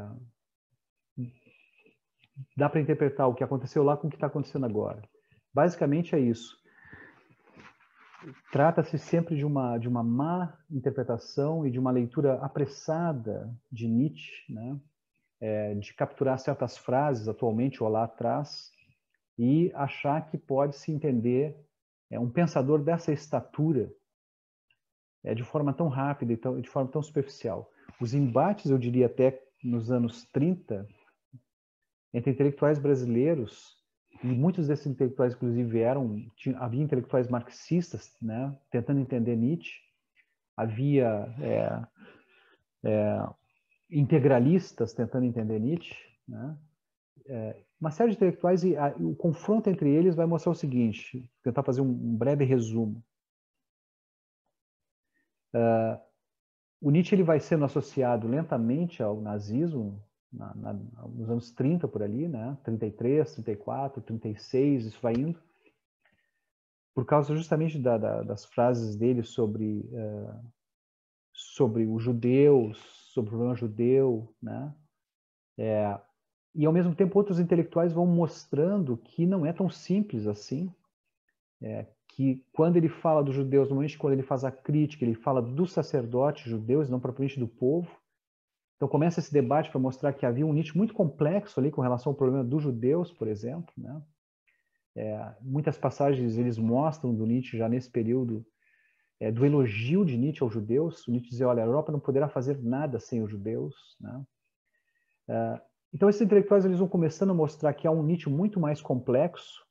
dá para interpretar o que aconteceu lá com o que está acontecendo agora. Basicamente é isso. Trata-se sempre de uma má interpretação e de uma leitura apressada de Nietzsche, né? De capturar certas frases atualmente ou lá atrás e achar que pode se entender um pensador dessa estatura de forma tão rápida e de forma tão superficial. Os embates, eu diria até nos anos 30, entre intelectuais brasileiros, e muitos desses intelectuais, inclusive, havia intelectuais marxistas, né, tentando entender Nietzsche, havia integralistas tentando entender Nietzsche, né, uma série de intelectuais, e o confronto entre eles vai mostrar o seguinte, tentar fazer um breve resumo. O Nietzsche ele vai sendo associado lentamente ao nazismo, nos anos 30 por ali, né? 33, 34, 36, isso vai indo, por causa justamente das frases dele sobre os judeus, sobre o problema judeu, né? E ao mesmo tempo outros intelectuais vão mostrando que não é tão simples assim, que quando ele fala dos judeus, normalmente quando ele faz a crítica, ele fala dos sacerdotes judeus, não propriamente do povo. Então começa esse debate para mostrar que havia um Nietzsche muito complexo ali com relação ao problema dos judeus, por exemplo, né? Muitas passagens eles mostram do Nietzsche já nesse período do elogio de Nietzsche aos judeus. O Nietzsche dizia, olha, a Europa não poderá fazer nada sem os judeus, né? Então esses intelectuais eles vão começando a mostrar que há um Nietzsche muito mais complexo,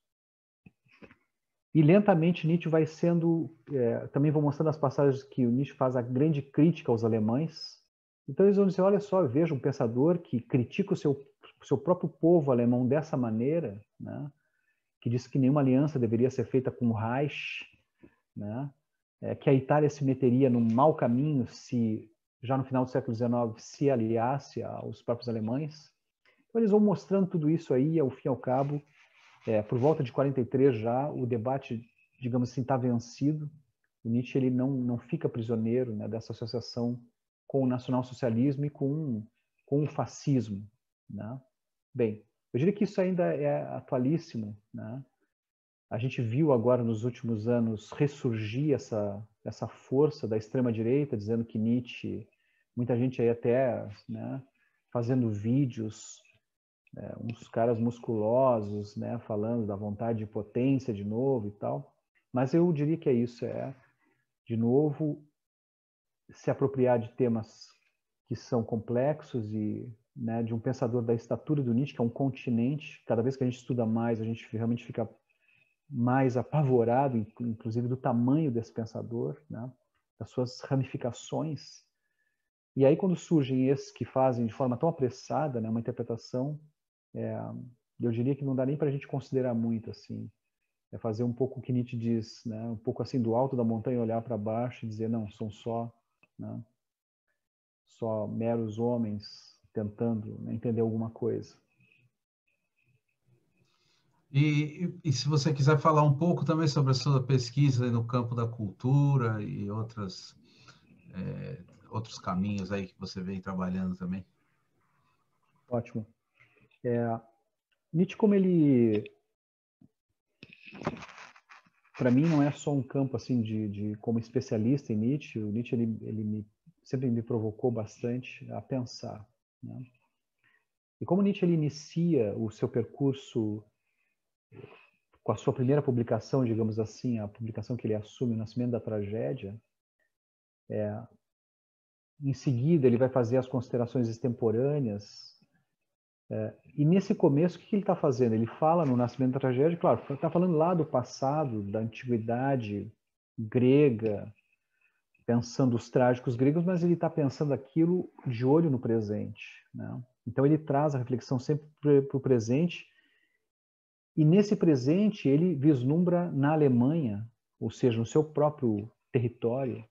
e lentamente Nietzsche vai sendo, também vão mostrando as passagens que o Nietzsche faz a grande crítica aos alemães. Então eles vão dizer, olha só, veja um pensador que critica o seu próprio povo alemão dessa maneira, né? Que diz que nenhuma aliança deveria ser feita com o Reich, né? Que a Itália se meteria num mau caminho se, já no final do século XIX, se aliasse aos próprios alemães. Então eles vão mostrando tudo isso aí, ao fim e ao cabo, por volta de 43 já, o debate, digamos assim, está vencido. O Nietzsche ele não fica prisioneiro, né, dessa associação com o nacionalsocialismo e com o fascismo, né? Bem, eu diria que isso ainda é atualíssimo, né? A gente viu agora nos últimos anos ressurgir essa força da extrema-direita, dizendo que Nietzsche, muita gente aí até, né, fazendo vídeos, uns caras musculosos, né, falando da vontade de potência de novo e tal. Mas eu diria que é isso, de novo, se apropriar de temas que são complexos e, né, de um pensador da estatura do Nietzsche, que é um continente. Cada vez que a gente estuda mais, a gente realmente fica mais apavorado, inclusive do tamanho desse pensador, né, das suas ramificações. E aí quando surgem esses que fazem de forma tão apressada, né, uma interpretação, eu diria que não dá nem para a gente considerar muito assim. É fazer um pouco o que Nietzsche diz, né, um pouco assim do alto da montanha olhar para baixo e dizer não, são só, né, só meros homens tentando, né, entender alguma coisa. E se você quiser falar um pouco também sobre a sua pesquisa no campo da cultura e outros caminhos aí que você vem trabalhando também. Ótimo. Nietzsche, como ele, para mim, não é só um campo assim de como especialista em Nietzsche. O Nietzsche ele sempre me provocou bastante a pensar, né? E como Nietzsche ele inicia o seu percurso com a sua primeira publicação, digamos assim, a publicação que ele assume, O Nascimento da Tragédia, em seguida ele vai fazer as considerações extemporâneas, e nesse começo o que ele está fazendo? Ele fala no Nascimento da Tragédia, claro, está falando lá do passado, da antiguidade grega, pensando os trágicos gregos, mas ele está pensando aquilo de olho no presente, né? Então ele traz a reflexão sempre para o presente, e nesse presente ele vislumbra na Alemanha, ou seja, no seu próprio território,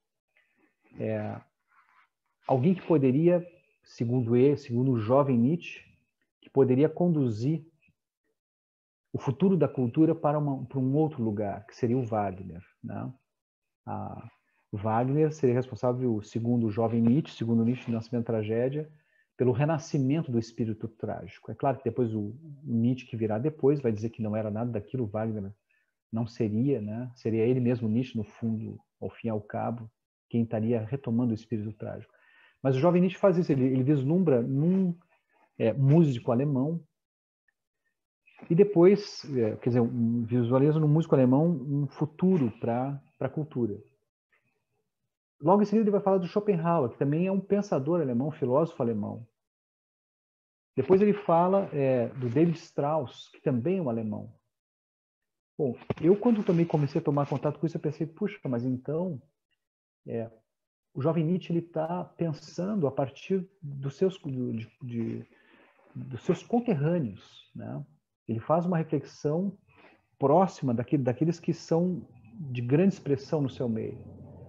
alguém que poderia, segundo ele, segundo o jovem Nietzsche, que poderia conduzir o futuro da cultura para um outro lugar, que seria o Wagner, né? Wagner seria responsável, segundo o jovem Nietzsche, segundo Nietzsche, do Nascimento da Tragédia, pelo renascimento do espírito trágico. É claro que depois o Nietzsche que virá depois vai dizer que não era nada daquilo, Wagner não seria, né? Seria ele mesmo, Nietzsche, no fundo, ao fim e ao cabo, quem estaria retomando o espírito trágico. Mas o jovem Nietzsche faz isso, ele vislumbra num músico alemão, e depois, quer dizer, visualiza no músico alemão um futuro para a cultura. Logo em seguida ele vai falar do Schopenhauer, que também é um pensador alemão, um filósofo alemão. Depois ele fala do David Strauss, que também é um alemão. Bom, eu quando também comecei a tomar contato com isso, eu pensei, puxa, mas então o jovem Nietzsche ele está pensando a partir dos seus dos seus conterrâneos, né? Ele faz uma reflexão próxima daqueles que são de grande expressão no seu meio.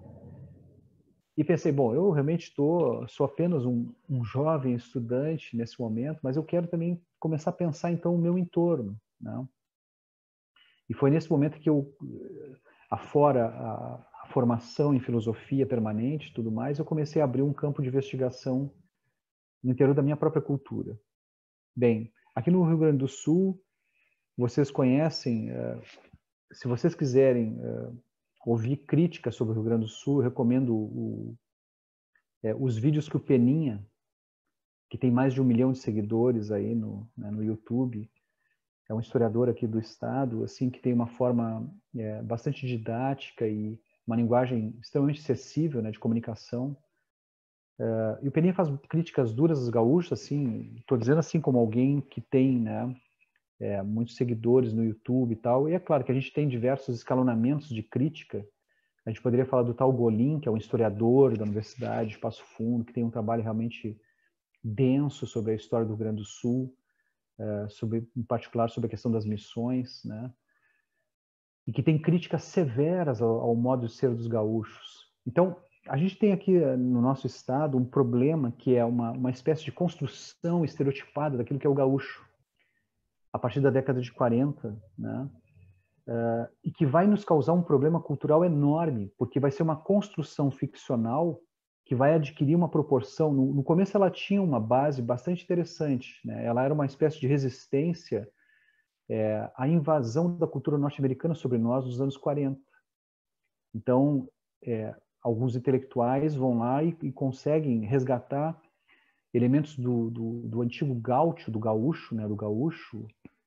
E pensei, bom, eu realmente sou apenas um jovem estudante nesse momento, mas eu quero também começar a pensar então o meu entorno, né? E foi nesse momento que afora a formação em filosofia permanente e tudo mais, eu comecei a abrir um campo de investigação no interior da minha própria cultura. Bem, aqui no Rio Grande do Sul, vocês conhecem, se vocês quiserem ouvir críticas sobre o Rio Grande do Sul, eu recomendo os vídeos que o Peninha, que tem mais de 1 milhão de seguidores aí no YouTube, é um historiador aqui do estado, assim, que tem uma forma bastante didática e uma linguagem extremamente acessível, né, de comunicação. E o Peninha faz críticas duras aos gaúchos, assim, estou dizendo assim como alguém que tem, né, muitos seguidores no YouTube e tal, e é claro que a gente tem diversos escalonamentos de crítica. A gente poderia falar do tal Golim, que é um historiador da Universidade de Passo Fundo, que tem um trabalho realmente denso sobre a história do Rio Grande do Sul, em particular sobre a questão das missões, né? E que tem críticas severas ao modo de ser dos gaúchos. Então, a gente tem aqui no nosso estado um problema que é uma espécie de construção estereotipada daquilo que é o gaúcho, a partir da década de 40, né? E que vai nos causar um problema cultural enorme, porque vai ser uma construção ficcional que vai adquirir uma proporção. No começo ela tinha uma base bastante interessante, né? Ela era uma espécie de resistência à invasão da cultura norte-americana sobre nós nos anos 40. Então, alguns intelectuais vão lá e conseguem resgatar elementos do antigo gaúcho, do gaúcho, né? Do gaúcho,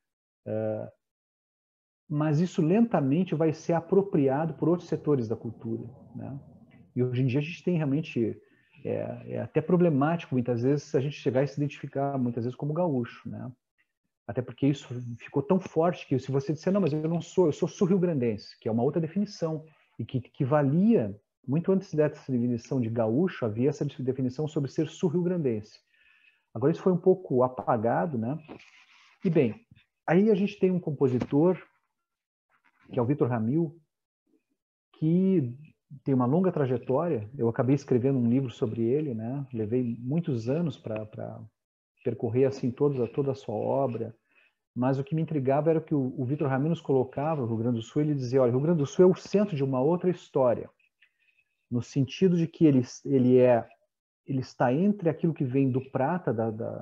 mas isso lentamente vai ser apropriado por outros setores da cultura, né? E hoje em dia a gente tem realmente até problemático muitas vezes a gente chegar e se identificar muitas vezes como gaúcho, né? Até porque isso ficou tão forte que se você disser, não, mas eu sou sul-rio-grandense, que é uma outra definição, e que valia, muito antes dessa definição de gaúcho, havia essa definição sobre ser sul-rio-grandense. Agora isso foi um pouco apagado, né? E bem, aí a gente tem um compositor, que é o Victor Ramil, que tem uma longa trajetória. Eu acabei escrevendo um livro sobre ele, né? Levei muitos anos para percorrer assim toda a sua obra, mas o que me intrigava era que o Victor Ramil nos colocava no Rio Grande do Sul, ele dizia, olha, o Rio Grande do Sul é o centro de uma outra história, no sentido de que ele está entre aquilo que vem do prata,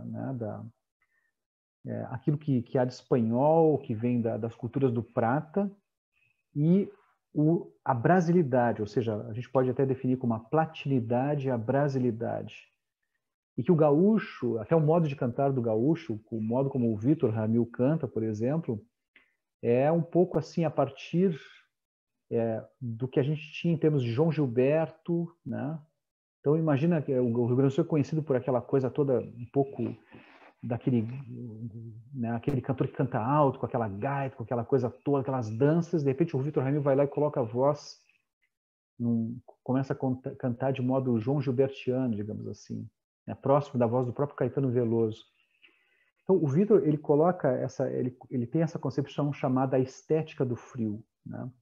aquilo que há de espanhol, que vem das culturas do prata, e a brasilidade, ou seja, a gente pode até definir como a platinidade e a brasilidade. E que o gaúcho, até o modo de cantar do gaúcho, o modo como o Victor Ramil canta, por exemplo, é um pouco assim a partir do que a gente tinha em termos de João Gilberto, né? Então imagina que o Rio Grande do Sul é conhecido por aquela coisa toda um pouco daquele, né, aquele cantor que canta alto, com aquela gaita, com aquela coisa toda, aquelas danças. De repente o Victor Ramil vai lá e coloca a voz, começa a cantar de modo João Gilbertiano, digamos assim, né, próximo da voz do próprio Caetano Veloso. Então o Victor ele coloca ele tem essa concepção chamada estética do frio, né?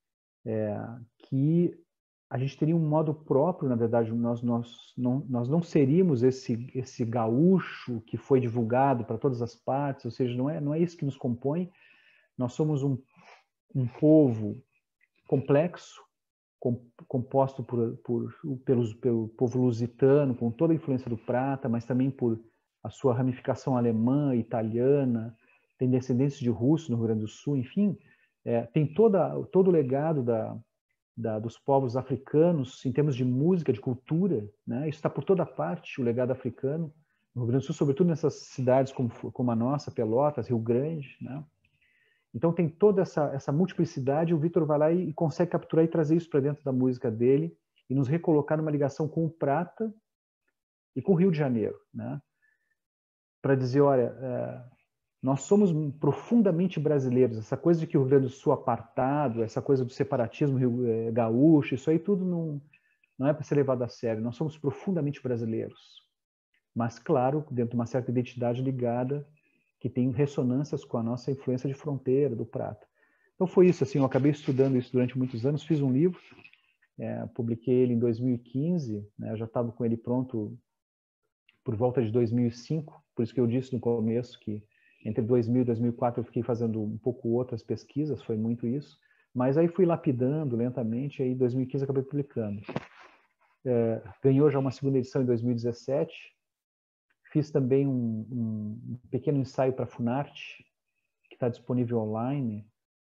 Que a gente teria um modo próprio, na verdade, nós não seríamos esse gaúcho que foi divulgado para todas as partes, ou seja, não é isso que nos compõe. Nós somos um povo complexo, composto pelo povo lusitano, com toda a influência do prata, mas também por a sua ramificação alemã, italiana, tem descendentes de russos no Rio Grande do Sul, enfim, tem todo o legado dos povos africanos em termos de música, de cultura, né? Isso está por toda parte, o legado africano. No Rio Grande do Sul, sobretudo nessas cidades como a nossa, Pelotas, Rio Grande, né? Então tem toda essa multiplicidade, o Victor vai lá e consegue capturar e trazer isso para dentro da música dele, e nos recolocar numa ligação com o Prata e com o Rio de Janeiro, né? Para dizer, olha, nós somos profundamente brasileiros. Essa coisa de que o Rio Grande do Sul apartado, essa coisa do separatismo gaúcho, isso aí tudo não é para ser levado a sério. Nós somos profundamente brasileiros. Mas, claro, dentro de uma certa identidade ligada, que tem ressonâncias com a nossa influência de fronteira, do Prata. Então foi isso, assim, eu acabei estudando isso durante muitos anos, fiz um livro, publiquei ele em 2015, né, eu já estava com ele pronto por volta de 2005, por isso que eu disse no começo que entre 2000 e 2004 eu fiquei fazendo um pouco outras pesquisas, foi muito isso, mas aí fui lapidando lentamente, aí em 2015 acabei publicando. Ganhou já uma segunda edição em 2017, fiz também um pequeno ensaio para a Funarte, que está disponível online,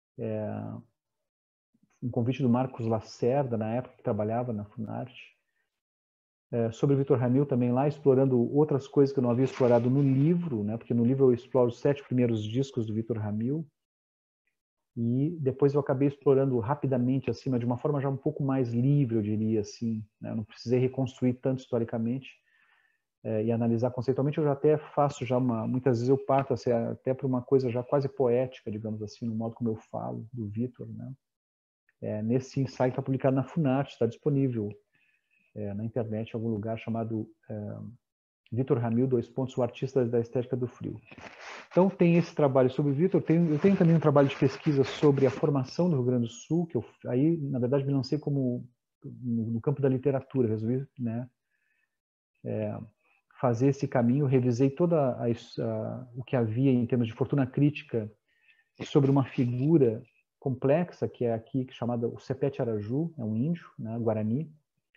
um convite do Marcos Lacerda, na época que trabalhava na Funarte, sobre o Victor Ramil também lá, explorando outras coisas que eu não havia explorado no livro, né? Porque no livro eu exploro os 7 primeiros discos do Victor Ramil, e depois eu acabei explorando rapidamente, assim, mas de uma forma já um pouco mais livre, eu diria assim, né? Eu não precisei reconstruir tanto historicamente e analisar conceitualmente. Eu já até faço já muitas vezes eu parto assim, até para uma coisa já quase poética, digamos assim, no modo como eu falo do Victor, né? Nesse ensaio que está publicado na Funarte, está disponível na internet em algum lugar, chamado Victor Ramil, o artista da estética do frio. Então tem esse trabalho sobre o Victor, eu tenho também um trabalho de pesquisa sobre a formação do Rio Grande do Sul, que eu aí, na verdade, me lancei como no campo da literatura, resolvi, né, fazer esse caminho, revisei toda o que havia em termos de fortuna crítica sobre uma figura complexa, que é aqui chamada o Sepete Araju, é um índio, né, Guarani,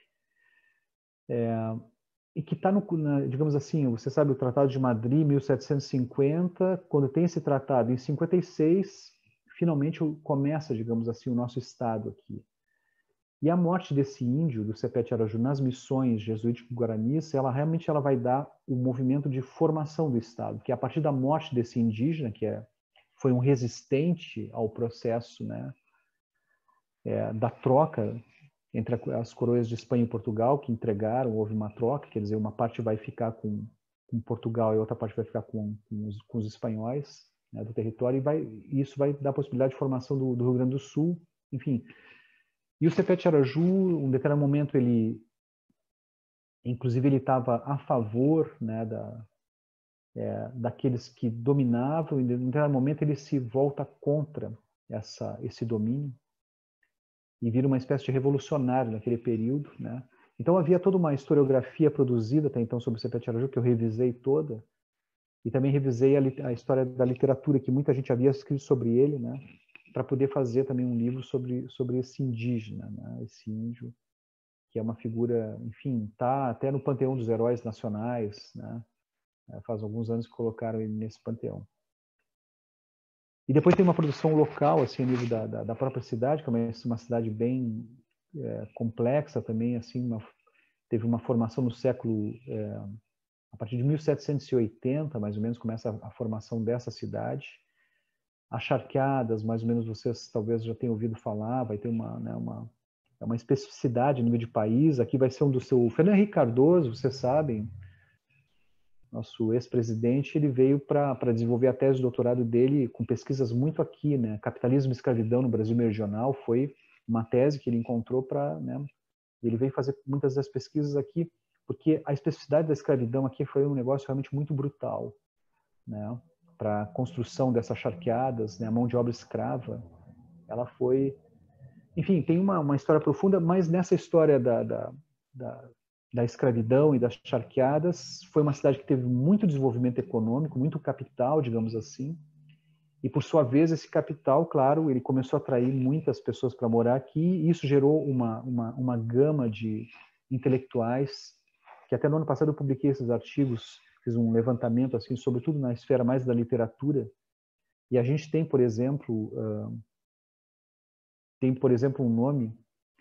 e que está, digamos assim, você sabe o Tratado de Madrid, 1750, quando tem esse tratado, em 56, finalmente começa, digamos assim, o nosso Estado aqui. E a morte desse índio, do Sepete Araju, nas missões jesuítico-guaranis, ela realmente vai dar o movimento de formação do Estado, que a partir da morte desse indígena, que foi um resistente ao processo, né, da troca entre as coroas de Espanha e Portugal, que entregaram, houve uma troca, quer dizer, uma parte vai ficar com Portugal e outra parte vai ficar com os espanhóis, né, do território, e isso vai dar a possibilidade de formação do Rio Grande do Sul, enfim. E o Sepete Araju, em um determinado momento, inclusive ele estava a favor, né, daqueles que dominavam, e em um determinado momento ele se volta contra esse domínio, e vira uma espécie de revolucionário naquele período, né? Então havia toda uma historiografia produzida até então sobre o Sepete Araju, que eu revisei toda, e também revisei a história da literatura, que muita gente havia escrito sobre ele, né? Para poder fazer também um livro sobre esse indígena, né? Esse índio, que é uma figura, enfim, está até no panteão dos heróis nacionais, né? Faz alguns anos que colocaram ele nesse panteão. E depois tem uma produção local, assim, a nível da própria cidade, que é uma cidade bem complexa também, assim, teve uma formação no século, a partir de 1780, mais ou menos, começa a formação dessa cidade. As charqueadas, mais ou menos, vocês talvez já tenham ouvido falar, vai ter uma especificidade a nível de país. Aqui vai ser um do seu... Fernando Henrique Cardoso, vocês sabem, nosso ex-presidente, ele veio para desenvolver a tese de doutorado dele com pesquisas muito aqui, né? Capitalismo e escravidão no Brasil Meridional foi uma tese que ele encontrou né? Ele veio fazer muitas das pesquisas aqui, porque a especificidade da escravidão aqui foi um negócio realmente muito brutal, né? Para a construção dessas charqueadas, né? A mão de obra escrava, ela foi... Enfim, tem uma história profunda, mas nessa história da escravidão e das charqueadas, foi uma cidade que teve muito desenvolvimento econômico, muito capital, digamos assim, e por sua vez esse capital, claro, ele começou a atrair muitas pessoas para morar aqui, e isso gerou uma gama de intelectuais, que até no ano passado eu publiquei esses artigos, fiz um levantamento, assim, sobretudo na esfera mais da literatura, e a gente tem, por exemplo, um nome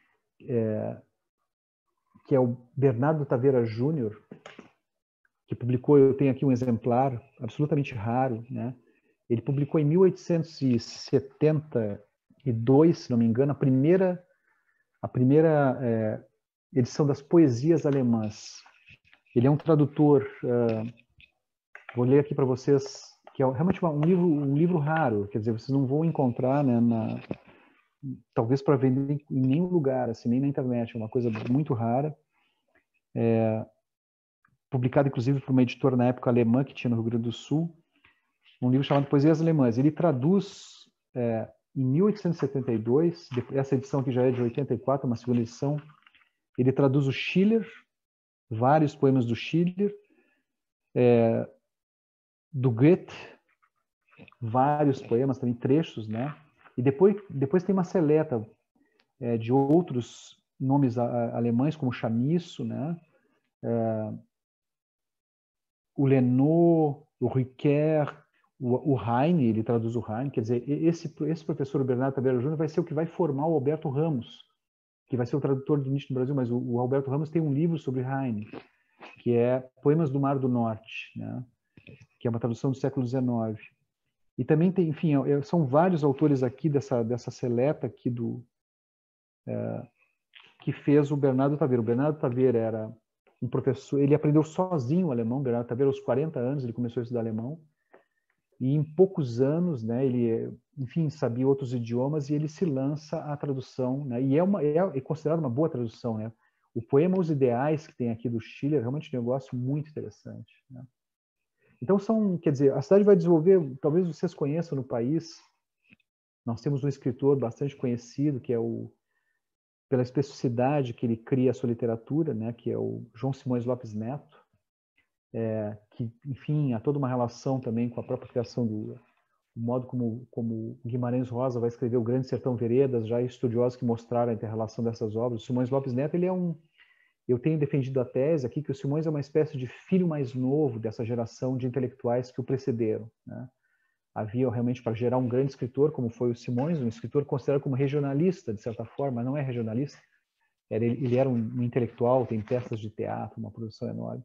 que é o Bernardo Taveira Júnior, que publicou, eu tenho aqui um exemplar absolutamente raro, né? Ele publicou em 1872, se não me engano, a primeira edição das poesias alemãs. Ele é um tradutor, vou ler aqui para vocês, que é realmente um livro raro, quer dizer, vocês não vão encontrar, né, talvez para vender em nenhum lugar, assim, nem na internet, é uma coisa muito rara. Publicado inclusive por uma editora na época alemã que tinha no Rio Grande do Sul, um livro chamado Poesias Alemãs. Ele traduz, em 1872, essa edição aqui já é de 84, uma segunda edição, ele traduz o Schiller, vários poemas do Schiller, do Goethe, vários poemas, também trechos, né? E depois tem uma seleta de outros nomes alemães, como Chamisso, né? O Lenot, o Ricoeur, o Heine, ele traduz o Heine, quer dizer, esse professor Bernardo Taveira Júnior vai ser o que vai formar o Alberto Ramos, que vai ser o tradutor do Nietzsche no Brasil, mas o Alberto Ramos tem um livro sobre Heine, que é Poemas do Mar do Norte, né? Que é uma tradução do século XIX. E também tem, enfim, são vários autores aqui dessa seleta aqui que fez o Bernardo Taveira. O Bernardo Taveira era um professor, ele aprendeu sozinho o alemão. Bernardo Taveira, aos 40 anos, ele começou a estudar alemão. E em poucos anos, né, ele, enfim, sabia outros idiomas e ele se lança à tradução, né? E é considerado uma boa tradução, né? O poema Os Ideais, que tem aqui do Schiller, é realmente um negócio muito interessante, né? Então quer dizer, a cidade vai desenvolver, talvez vocês conheçam no país, nós temos um escritor bastante conhecido, que é pela especificidade que ele cria a sua literatura, né, que é o João Simões Lopes Neto, que, enfim, há toda uma relação também com a própria criação do modo como Guimarães Rosa vai escrever O Grande Sertão Veredas, já estudiosos que mostraram a interrelação dessas obras. O Simões Lopes Neto, ele é eu tenho defendido a tese aqui que o Simões é uma espécie de filho mais novo dessa geração de intelectuais que o precederam, né? Havia realmente, para gerar um grande escritor, como foi o Simões, um escritor considerado como regionalista, de certa forma, mas não é regionalista. Ele era um intelectual, tem peças de teatro, uma produção enorme.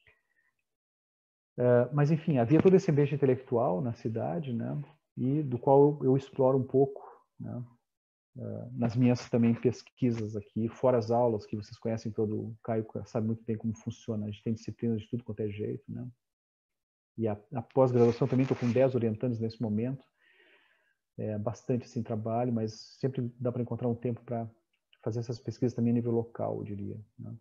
Mas, enfim, havia todo esse ambiente intelectual na cidade, né? E do qual eu exploro um pouco, né? Nas minhas também pesquisas aqui, fora as aulas que vocês conhecem todo, o Caio sabe muito bem como funciona, a gente tem disciplinas de tudo quanto é jeito, né? E a pós-graduação também, estou com 10 orientandos nesse momento, bastante assim trabalho, mas sempre dá para encontrar um tempo para fazer essas pesquisas também a nível local, eu diria, né?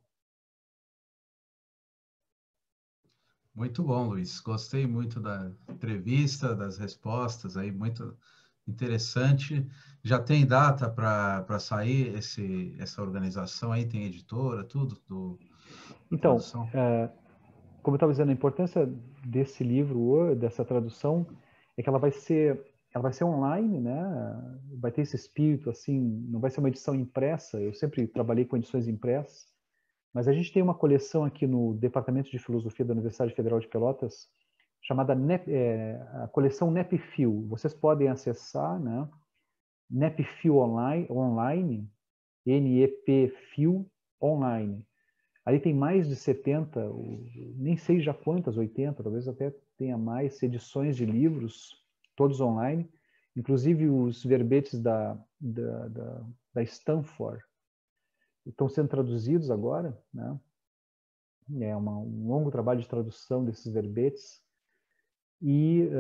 Muito bom, Luiz. Gostei muito da entrevista, das respostas aí, muito interessante. Já tem data para sair essa organização aí? Tem editora, tudo da Então, tradução? como eu estava dizendo, a importância desse livro, dessa tradução, é que ela vai ser online, né? Vai ter esse espírito assim, não vai ser uma edição impressa. Eu sempre trabalhei com edições impressas, mas a gente tem uma coleção aqui no Departamento de Filosofia da Universidade Federal de Pelotas chamada a coleção NEPFIL. Vocês podem acessar, né? NEPFIL online, NEPFIL online. Ali tem mais de 70, nem sei já quantas, 80, talvez até tenha mais edições de livros, todos online, inclusive os verbetes da Stanford estão sendo traduzidos agora, né? É um longo trabalho de tradução desses verbetes e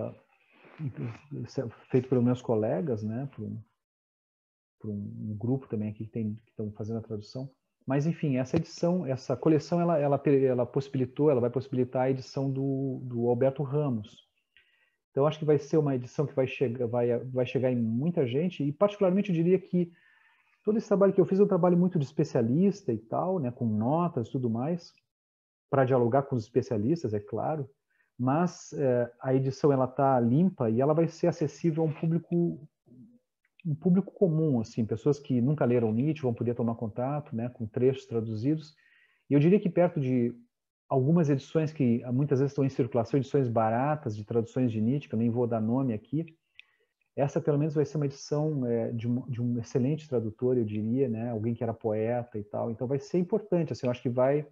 feito pelos meus colegas, né? Por um grupo também aqui que estão fazendo a tradução. Mas, enfim, essa edição, essa coleção, ela possibilitou, ela vai possibilitar a edição do Alberto Ramos. Então, acho que vai ser uma edição que vai chegar em muita gente, e particularmente eu diria que todo esse trabalho que eu fiz é um trabalho muito de especialista e tal, né, com notas e tudo mais, para dialogar com os especialistas, é claro, mas a edição ela está limpa e ela vai ser acessível a um público comum, assim, pessoas que nunca leram Nietzsche vão poder tomar contato, né, com trechos traduzidos. E eu diria que perto de algumas edições que muitas vezes estão em circulação, edições baratas de traduções de Nietzsche, que eu nem vou dar nome aqui, essa pelo menos vai ser uma edição de um excelente tradutor, eu diria, né, alguém que era poeta e tal. Então vai ser importante, assim, eu acho que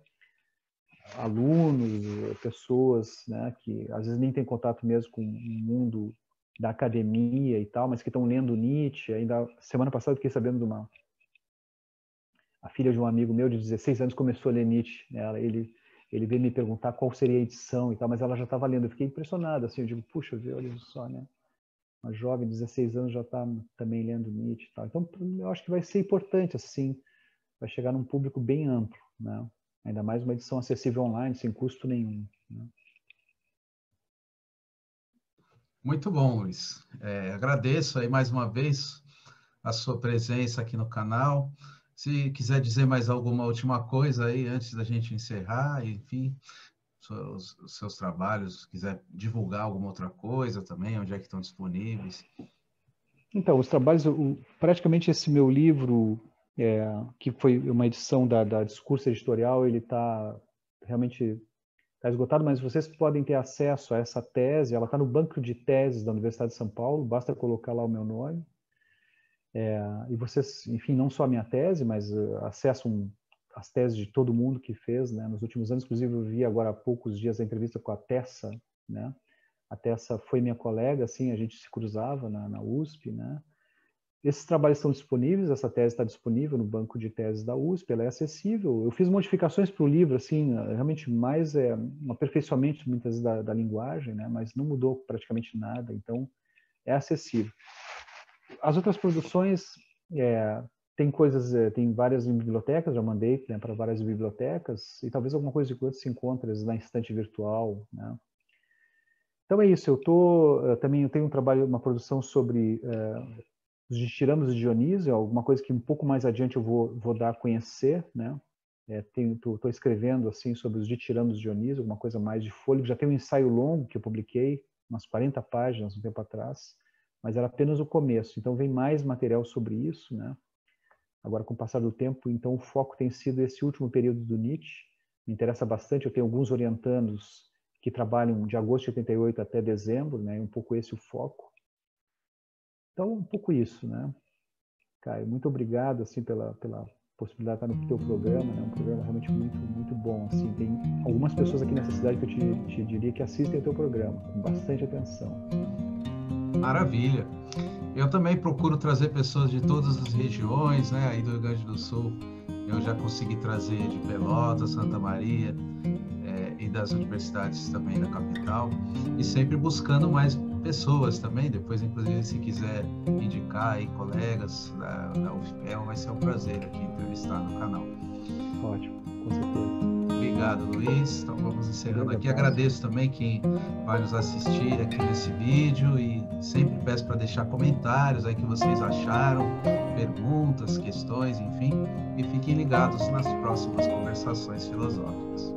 alunos, pessoas, né, que às vezes nem têm contato mesmo com o mundo da academia e tal, mas que estão lendo Nietzsche. Ainda semana passada eu fiquei sabendo de uma A filha de um amigo meu de 16 anos começou a ler Nietzsche. Ele veio me perguntar qual seria a edição e tal, mas ela já estava lendo. Eu fiquei impressionado, assim, eu digo, puxa, olha só, né? Uma jovem de 16 anos já está também lendo Nietzsche e tal. Então, eu acho que vai ser importante, assim, vai chegar num público bem amplo, né? Ainda mais uma edição acessível online, sem custo nenhum, né? Muito bom, Luiz. Agradeço aí mais uma vez a sua presença aqui no canal. Se quiser dizer mais alguma última coisa aí, antes da gente encerrar, enfim, os seus trabalhos, se quiser divulgar alguma outra coisa também, onde é que estão disponíveis. Então, os trabalhos, praticamente esse meu livro, que foi uma edição da Discurso Editorial, ele está realmente esgotado, mas vocês podem ter acesso a essa tese, ela está no banco de teses da Universidade de São Paulo, basta colocar lá o meu nome. E vocês, enfim, não só a minha tese, mas acessam as teses de todo mundo que fez, né? Nos últimos anos, inclusive, eu vi agora há poucos dias a entrevista com a Tessa, né? A Tessa foi minha colega, assim, a gente se cruzava na USP, né? Esses trabalhos estão disponíveis, essa tese está disponível no banco de teses da USP, ela é acessível. Eu fiz modificações para o livro, assim, realmente mais um aperfeiçoamento, muitas vezes, da linguagem, né? Mas não mudou praticamente nada, então é acessível. As outras produções, tem tem várias em bibliotecas, já mandei, né, para várias bibliotecas, e talvez alguma coisa de coisa se encontre na estante virtual, né? Então é isso, também eu tenho um trabalho, uma produção sobre os ditirambos de Dionísio, alguma coisa que um pouco mais adiante eu vou dar a conhecer, né? Estou escrevendo assim sobre os ditirambos de Dionísio, alguma coisa mais de fôlego. Já tem um ensaio longo que eu publiquei, umas 40 páginas um tempo atrás, mas era apenas o começo. Então vem mais material sobre isso, né? Agora, com o passar do tempo, então o foco tem sido esse último período do Nietzsche. Me interessa bastante, eu tenho alguns orientandos que trabalham de agosto de 88 até dezembro, né? Um pouco esse o foco. Então, um pouco isso, né? Caio, muito obrigado, assim, pela possibilidade de estar no teu programa, né? Um programa realmente muito, muito bom, assim. Tem algumas pessoas aqui nessa cidade que eu te diria que assistem ao teu programa, com bastante atenção. Maravilha. Eu também procuro trazer pessoas de todas as regiões, né? Aí do Rio Grande do Sul, eu já consegui trazer de Pelotas, Santa Maria, e das universidades também da capital, e sempre buscando mais pessoas também. Depois, inclusive, se quiser indicar aí colegas da UFPEL, vai ser um prazer aqui entrevistar no canal. Ótimo, com certeza. Obrigado, Luiz. Então vamos encerrando aqui. Agradeço também quem vai nos assistir aqui nesse vídeo e sempre peço para deixar comentários aí que vocês acharam, perguntas, questões, enfim, e fiquem ligados nas próximas conversações filosóficas.